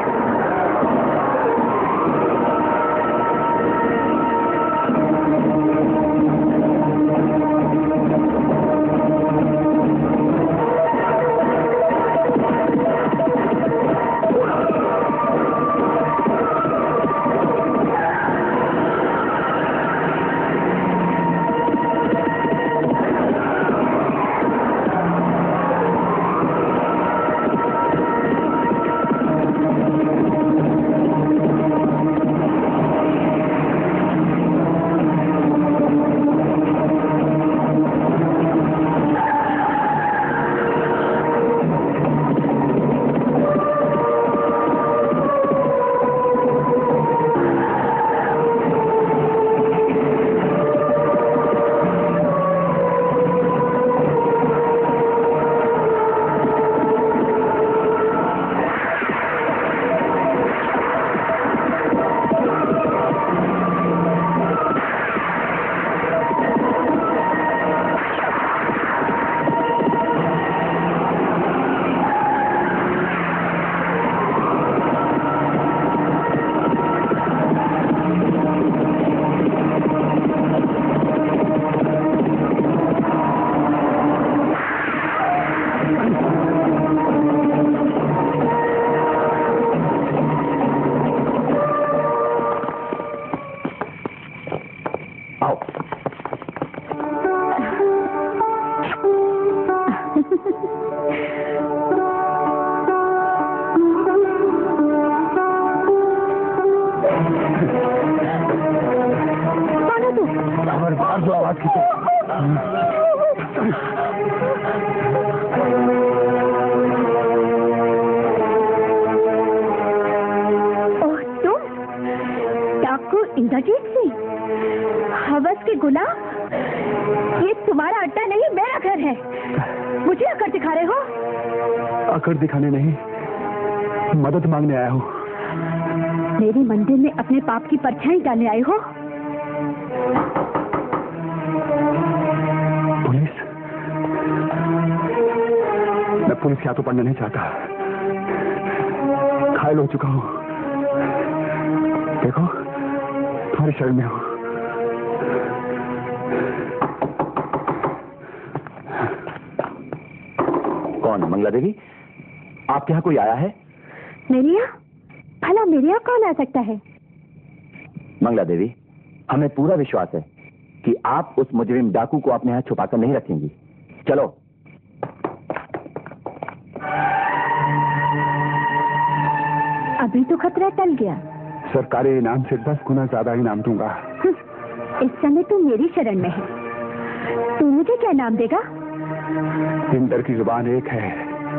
Speaker 3: खबरदार जो आवाज की तो
Speaker 2: ओह, तुम डाकू इंद्रजीत सिंह, हवस के गुलाम। ये तुम्हारा अड्डा नहीं, मेरा घर है। मुझे अकड़ दिखा रहे हो?
Speaker 7: अकड़ दिखाने नहीं, मदद मांगने आया हूँ।
Speaker 2: मेरे मंदिर में अपने पाप की परछाई डालने आए हो?
Speaker 7: पुलिस? मैं पुलिस के हाथों पड़ना नहीं चाहता। घायल हो चुका हूँ। देखो, तुम्हारी शरण में हूँ।
Speaker 8: कौन? मंगला देवी, आपके यहाँ कोई आया है?
Speaker 2: मेरे यहाँ? भला मेरे यहाँ कौन आ सकता है?
Speaker 8: मंगला देवी, हमें पूरा विश्वास है कि आप उस मुजरिम डाकू को अपने यहाँ छुपाकर नहीं रखेंगी। चलो।
Speaker 2: अभी तो खतरा टल गया।
Speaker 7: सरकारी इनाम से दस गुना ज्यादा इनाम दूंगा।
Speaker 2: इस समय तू मेरी शरण में है। तू मुझे क्या इनाम देगा?
Speaker 7: इंदर की जुबान एक है।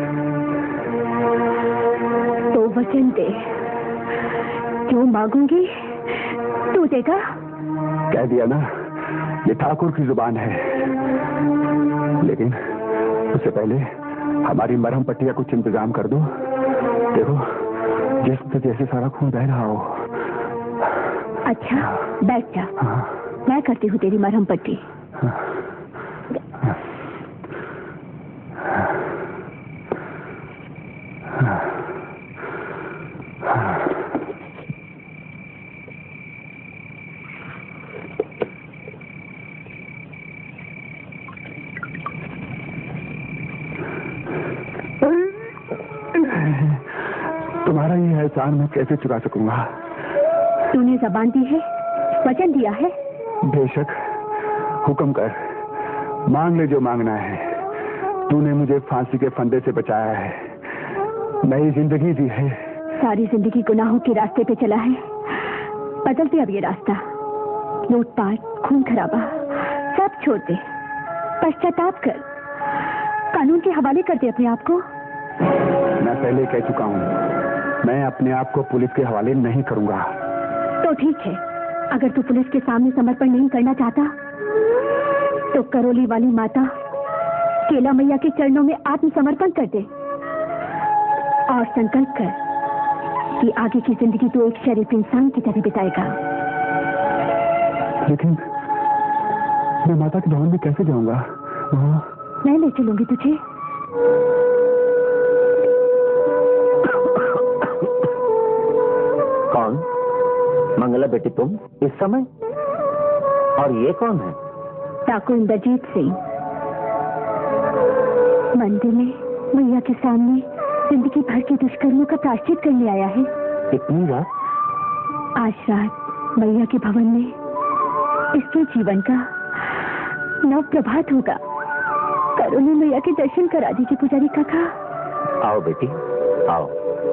Speaker 2: तो वचन दे, जो मांगूंगी तू देगा।
Speaker 7: कह दिया ना, ये ठाकुर की जुबान है। लेकिन उससे पहले हमारी मरहम पट्टी का कुछ इंतजाम कर दो। देखो, जिसम जैसे सारा खून बह रहा हो।
Speaker 2: अच्छा, बैठ जा।
Speaker 7: हाँ।
Speaker 2: मैं करती हूँ तेरी मरहम पट्टी।
Speaker 7: हाँ। तुम्हारा ये एहसान मैं कैसे चुका सकूंगा?
Speaker 2: तूने जबान दी है, वचन दिया है।
Speaker 7: बेशक, हुक्म कर, मांग ले जो मांगना है। तूने मुझे फांसी के फंदे से बचाया है, नई जिंदगी दी है।
Speaker 2: सारी जिंदगी गुनाहों के रास्ते पे चला है, बदल दे अब ये रास्ता। लूटपाट, खून खराबा सब छोड़ दे, पश्चाताप कर, कानून के हवाले कर दे अपने आप को।
Speaker 7: मैं पहले कह चुका हूँ, मैं अपने आप को पुलिस के हवाले नहीं करूंगा।
Speaker 2: तो ठीक है, अगर तू पुलिस के सामने समर्पण नहीं करना चाहता तो करौली वाली माता केला मैया के चरणों में आत्मसमर्पण कर दे और संकल्प कर कि आगे की जिंदगी तो एक शरीफ इंसान की तरह बिताएगा।
Speaker 7: लेकिन मैं माता के भवन में कैसे जाऊंगा?
Speaker 2: मैं ले चलूंगी तुझे।
Speaker 8: कौन? मंगला बेटी तुम इस समय? और ये कौन है?
Speaker 2: डाकू इंद्रजीत सिंह। मंदिर में मैया के सामने जिंदगी भर के दुष्कर्मों का प्रायश्चित करने आया है।
Speaker 8: इतनी रात?
Speaker 2: आज रात मैया के भवन में इसके जीवन का नव प्रभात होगा। करौली मैया के दर्शन करा दीजिए पुजारी काका।
Speaker 8: आओ बेटी आओ।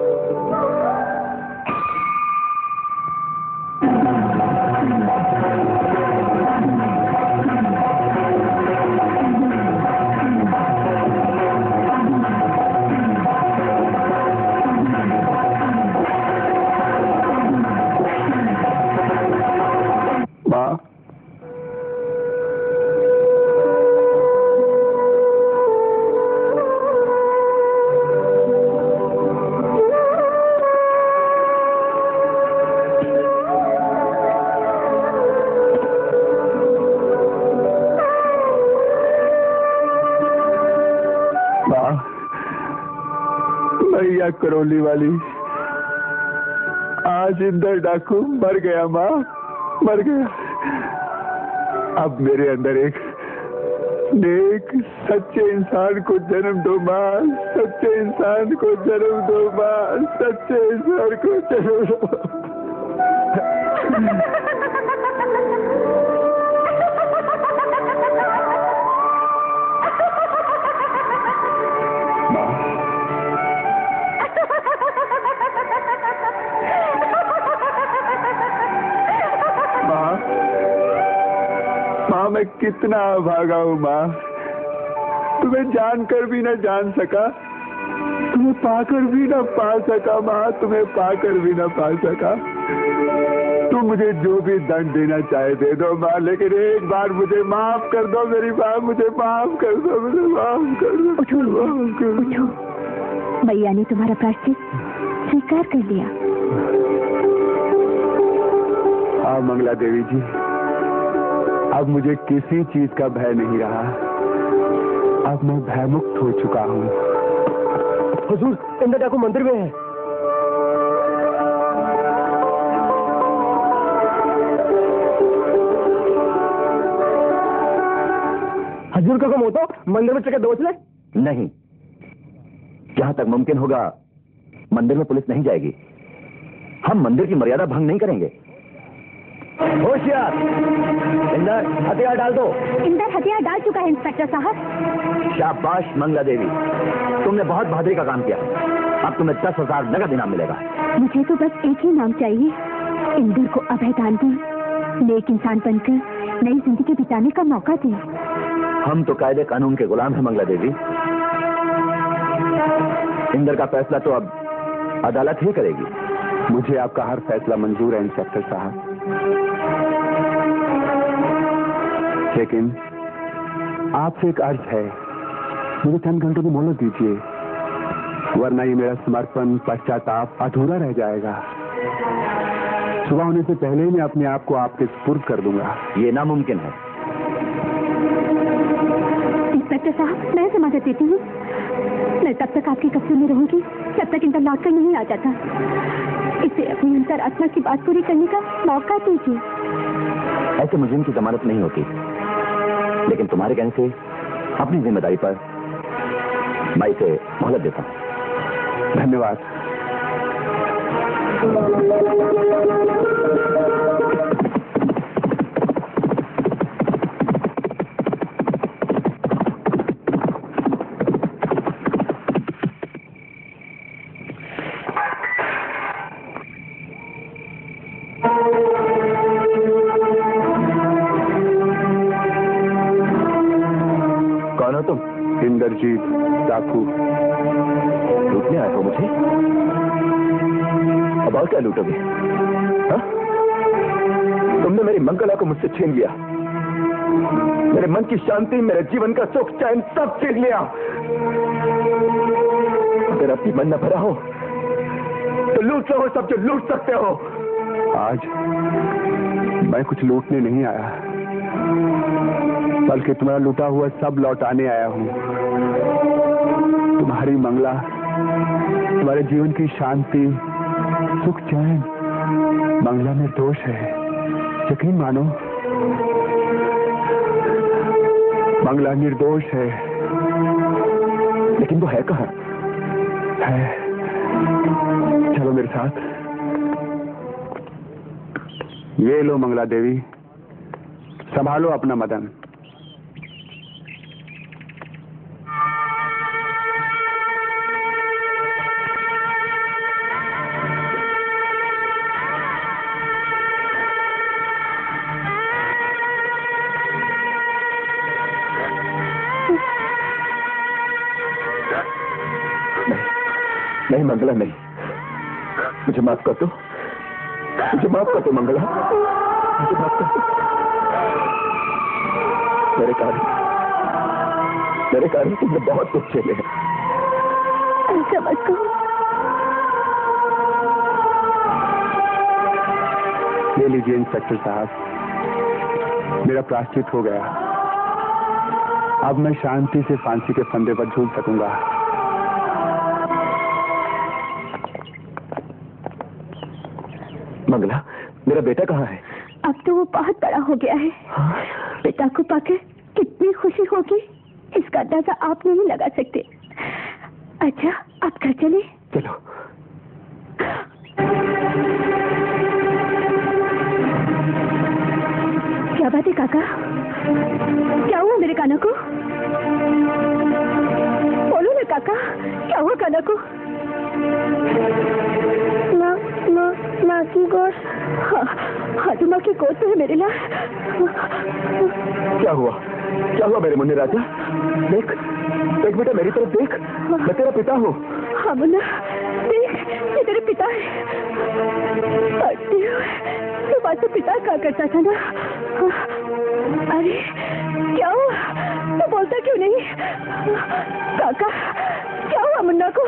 Speaker 7: करौली वाली, आज इंदर डाकू मर गया माँ, मर गया। अब मेरे अंदर एक नेक सच्चे इंसान को जन्म दो माँ, सच्चे इंसान को जन्म दो माँ, सच्चे इंसान को जन्म दो। मैं कितना भागा हूँ माँ, तुम्हें जानकर भी न जान सका, तुम्हें पाकर भी न पा सका माँ, तुम्हें पाकर भी न पा सका। तुम मुझे जो भी दंड देना चाहे दे दो माँ, लेकिन एक बार मुझे माफ कर दो मेरी माँ, मुझे माफ कर दो, मुझे माफ कर दो।
Speaker 2: उठो, माफ कर दो। उठो, मैया ने तुम्हारा प्रायश्चित स्वीकार कर लिया।
Speaker 7: हाँ मंगला देवी जी, अब मुझे किसी चीज का भय नहीं रहा, अब मैं भयमुक्त हो चुका हूँ।
Speaker 8: हुजूर, इंदर डाकू मंदिर में है। हुजूर का हुक्म हो तो मंदिर में चक्कर दबोच ले। नहीं, जहां तक मुमकिन होगा मंदिर में पुलिस नहीं जाएगी। हम मंदिर की मर्यादा भंग नहीं करेंगे। होशियार, इंदर हथियार डाल दो।
Speaker 2: इंदर हथियार डाल चुका है इंस्पेक्टर साहब।
Speaker 8: शाबाश मंगला देवी, तुमने बहुत बहादुरी का काम किया। अब तुम्हें दस हजार नगद इनाम मिलेगा।
Speaker 2: मुझे तो बस एक ही नाम चाहिए, इंदर को अभय दान दे, नेक इंसान बनकर नई जिंदगी बिताने का मौका दे।
Speaker 8: हम तो कायदे कानून के गुलाम हैं मंगला देवी। इंदर का फैसला तो अब अदालत ही करेगी।
Speaker 7: मुझे आपका हर फैसला मंजूर है इंस्पेक्टर साहब, लेकिन आपसे एक अर्ज है, मुझे चंद घंटों की मोहलत दीजिए, वरना ये मेरा समर्पण पश्चाताप अधूरा रह जाएगा। सुबह होने से पहले ही मैं अपने आप को आपके सुपुर्द कर दूंगा।
Speaker 8: ये नामुमकिन है।
Speaker 2: इंस्पेक्टर साहब, मैं जमानत देती हूँ। मैं तब तक आपके कब्जे में रहूंगी जब तक इंदर लौट कर नहीं आ जाता। इसे अपनी अंतरात्मा की बात पूरी करने का मौका दीजिए।
Speaker 8: ऐसे मुजरिम की जमानत नहीं होती, लेकिन तुम्हारे कहने से अपनी जिम्मेदारी पर मैं इसे मोहलत देता हूँ।
Speaker 7: धन्यवाद।
Speaker 8: कौन हो तुम?
Speaker 7: इंद्रजीत डाकू।
Speaker 8: लूटने आए हो मुझे? अब और क्या लूटोगे? हाँ? तुमने मेरी मंगला को मुझसे छीन लिया, मेरे मन की शांति, मेरे जीवन का सुख चैन सब छीन लिया। अगर अब भी मन न भरा हो तो लूट लो सब जो लूट सकते हो।
Speaker 7: आज मैं कुछ लूटने नहीं आया, बल्कि तुम्हारा लूटा हुआ सब लौटाने आया हूं। तुम्हारी मंगला, तुम्हारे जीवन की शांति, सुख चैन मंगला में दोष है, यकीन मानो। मंगला निर्दोष है।
Speaker 8: लेकिन वो है कहाँ?
Speaker 7: है, चलो मेरे साथ। ये लो मंगला देवी, संभालो अपना मदन।
Speaker 8: नहीं मंगला, नहीं, मुझे माफ कर दो, मुझे माफ कर दो मंगला, मुझे माफ कर दो। मेरे कारण मेरे कारण तुमने बहुत कुछ झेले हैं।
Speaker 2: ऐसा मत कहो।
Speaker 7: ले लीजिए इंस्पेक्टर साहब, मेरा प्रायश्चित हो गया। अब मैं शांति से फांसी के फंदे पर झूल सकूंगा।
Speaker 8: मंगला, मेरा बेटा कहाँ है?
Speaker 2: अब तो वो बहुत बड़ा हो गया है। हाँ? बेटा को पाकर कितनी खुशी होगी इसका अंदाजा आप नहीं लगा सकते। अच्छा, आप घर चले?
Speaker 8: चलो।
Speaker 2: क्या बात है काका? क्या हुआ मेरे काना को? बोलो ना काका, क्या हुआ काना को?
Speaker 9: माँ, माँ, माँ की गोद।
Speaker 2: हाँ, हाँ तो माँ की गोद तो है मेरे लाल।
Speaker 8: क्या हुआ? क्या हुआ मेरे मुन्ने राजा? देख, देख बेटा, मेरी तरफ देख। मैं तेरा पिता हूँ।
Speaker 2: हाँ मुन्ना, देख, ये तेरे पिता है। तुम्हारा तो पिता क्या करता था ना? अरे क्या हुआ? तो बोलता क्यों नहीं? काका, क्या हुआ मुन्ना को?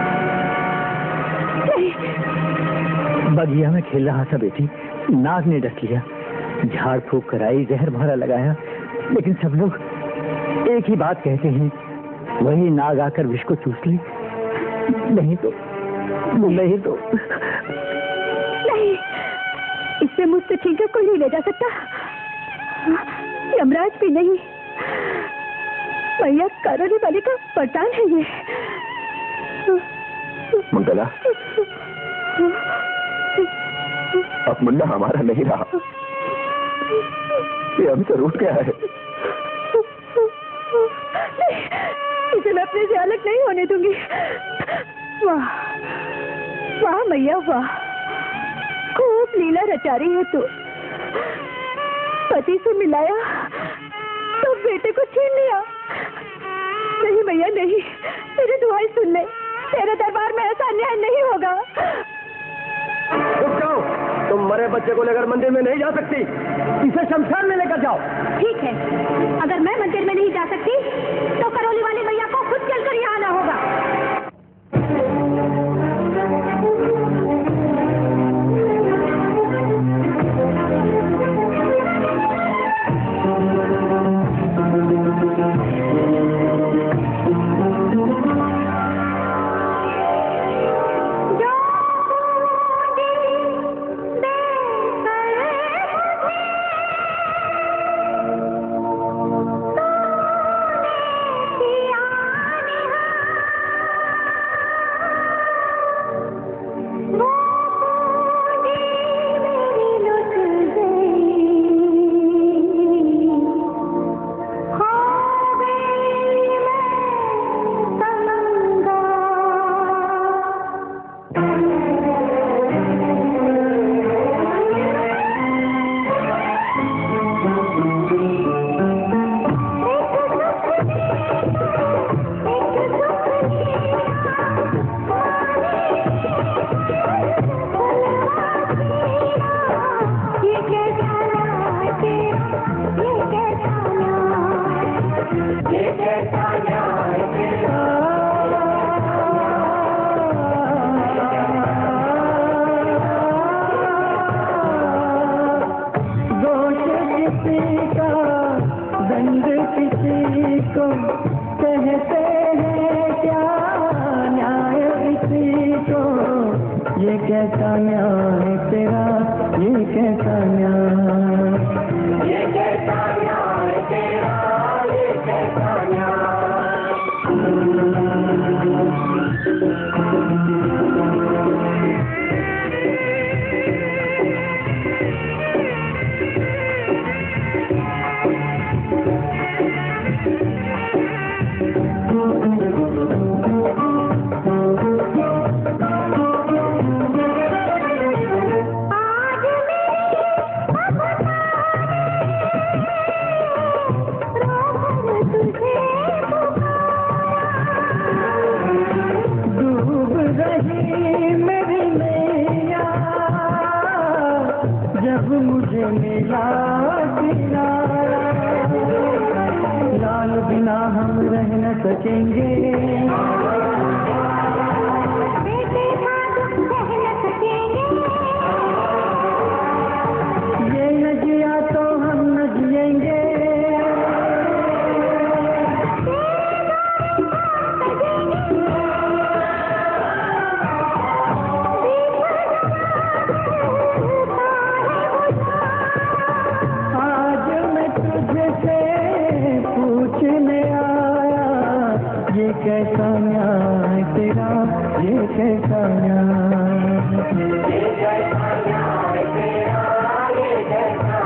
Speaker 1: बगिया में खेल रहा था बेटी, नाग ने डस लिया। झाड़ फूक कराई, जहर भरा लगाया, लेकिन सब लोग एक ही बात कहते हैं, वही नाग आकर विष को चूस ले। नहीं तो नहीं तो
Speaker 2: नहीं, इससे मुझसे छीनकर कोई नहीं ले जा सकता। यमराज भी नहीं, भैया करौली वाले का वरदान है ये।
Speaker 8: मंगला, अब मुन्ना हमारा नहीं रहा, ये हमसे रूठ गया है।
Speaker 2: इसे मैं अपने से अलग नहीं होने दूंगी। वाह वाह मैया वाह, खूब लीला रचा रही है तू। पति से मिलाया तो बेटे को छीन लिया। नहीं मैया नहीं, तेरी दुआएं सुन ले, तेरे दरबार में ऐसा अन्याय नहीं होगा।
Speaker 8: रुक जाओ, तुम मरे बच्चे को लेकर मंदिर में नहीं जा सकती, इसे शमशान में लेकर जाओ।
Speaker 2: ठीक है, अगर मैं मंदिर में नहीं जा सकती तो करौली वाली मैया को खुद चलकर यहाँ आना होगा।
Speaker 9: Yeah.
Speaker 6: ये कैसा न्याय तेरा, ये कैसा न्याय, ये कैसा न्याय तेरा, ये कैसा न्याय। जब मुझे मिला किनारा, लाल बिना हम रह न सकेंगे, बेटे रह न सकेंगे, ये न जिया तो हम न जिएंगे, कैसा न्याय तेरा, ये कैसा न्याय, ये कैसा न्याय तेरा, ये कैसा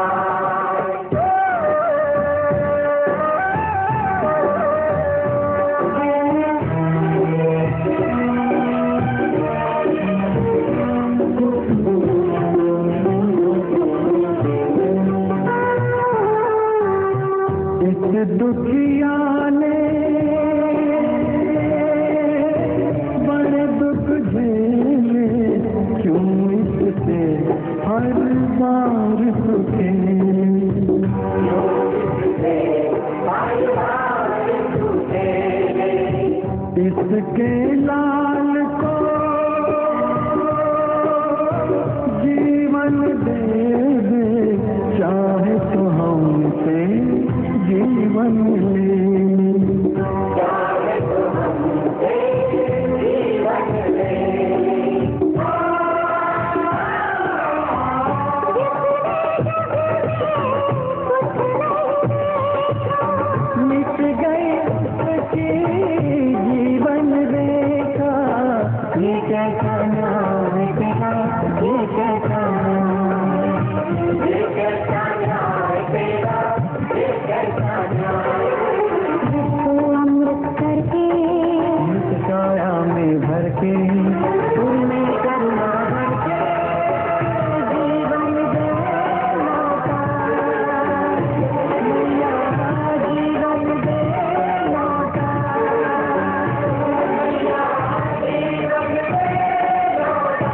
Speaker 6: न्याय। इस दुखिया ने हर बार सुखे, इसके लाल को जीवन दे दे, चाहे तो हमसे जीवन ले, चाहे तो हमसे जीवन ले। मिट गई उसकी जीवन रेखा, ये कैसा न्याय तेरा, ये कैसा न्याय, ये कैसा न्याय तेरा, ये कैसा न्याय। जिसको अमृत करके अमृत छाया में भर के, उनमें करुणा भर के जीवन दे लौटा, जीवन दे लौटा, जीवन दे लौटा।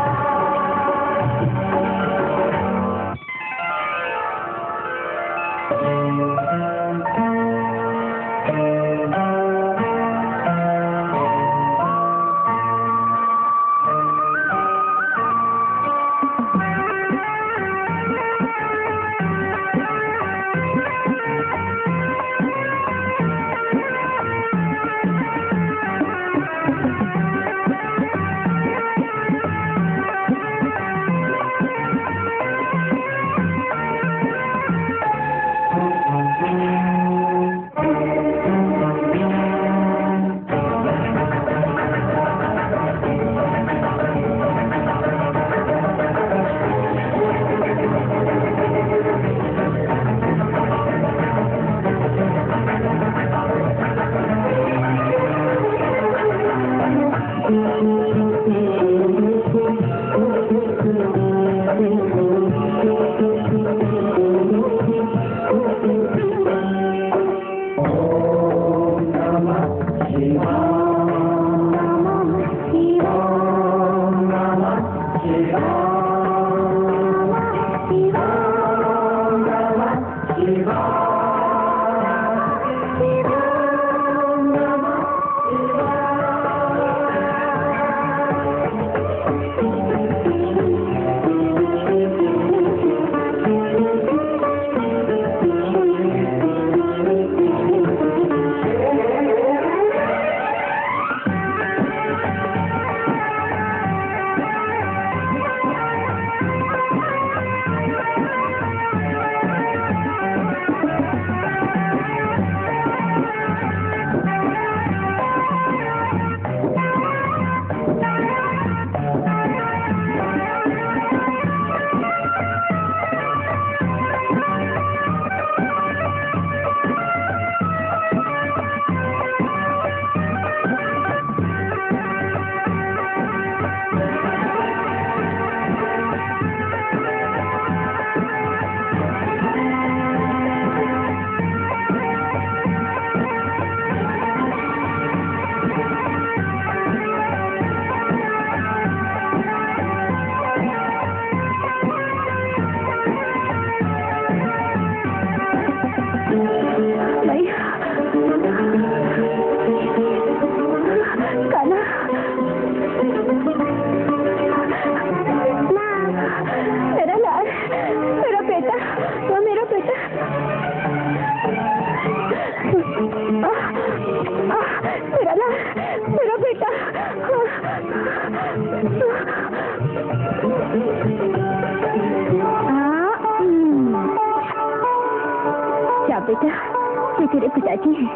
Speaker 2: क्या बेटा, ये तेरे पिताजी हैं।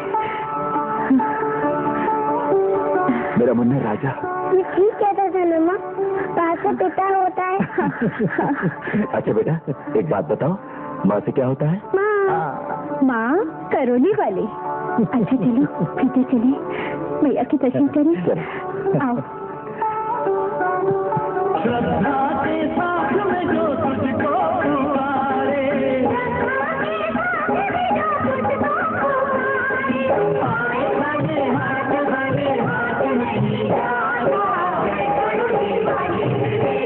Speaker 1: मेरा मुन्ना राजा।
Speaker 9: ये ठीक कहता था मामा, बात से पिता होता है।
Speaker 1: अच्छा बेटा, एक बात बताओ, माँ से क्या होता है?
Speaker 9: माँ
Speaker 2: माँ करोली वाली। अच्छा चलो भीतर चले, भैया की दर्शन करें। आओ।
Speaker 6: श्रद्धा के साथ में जो तुझको पुकारे, हाथ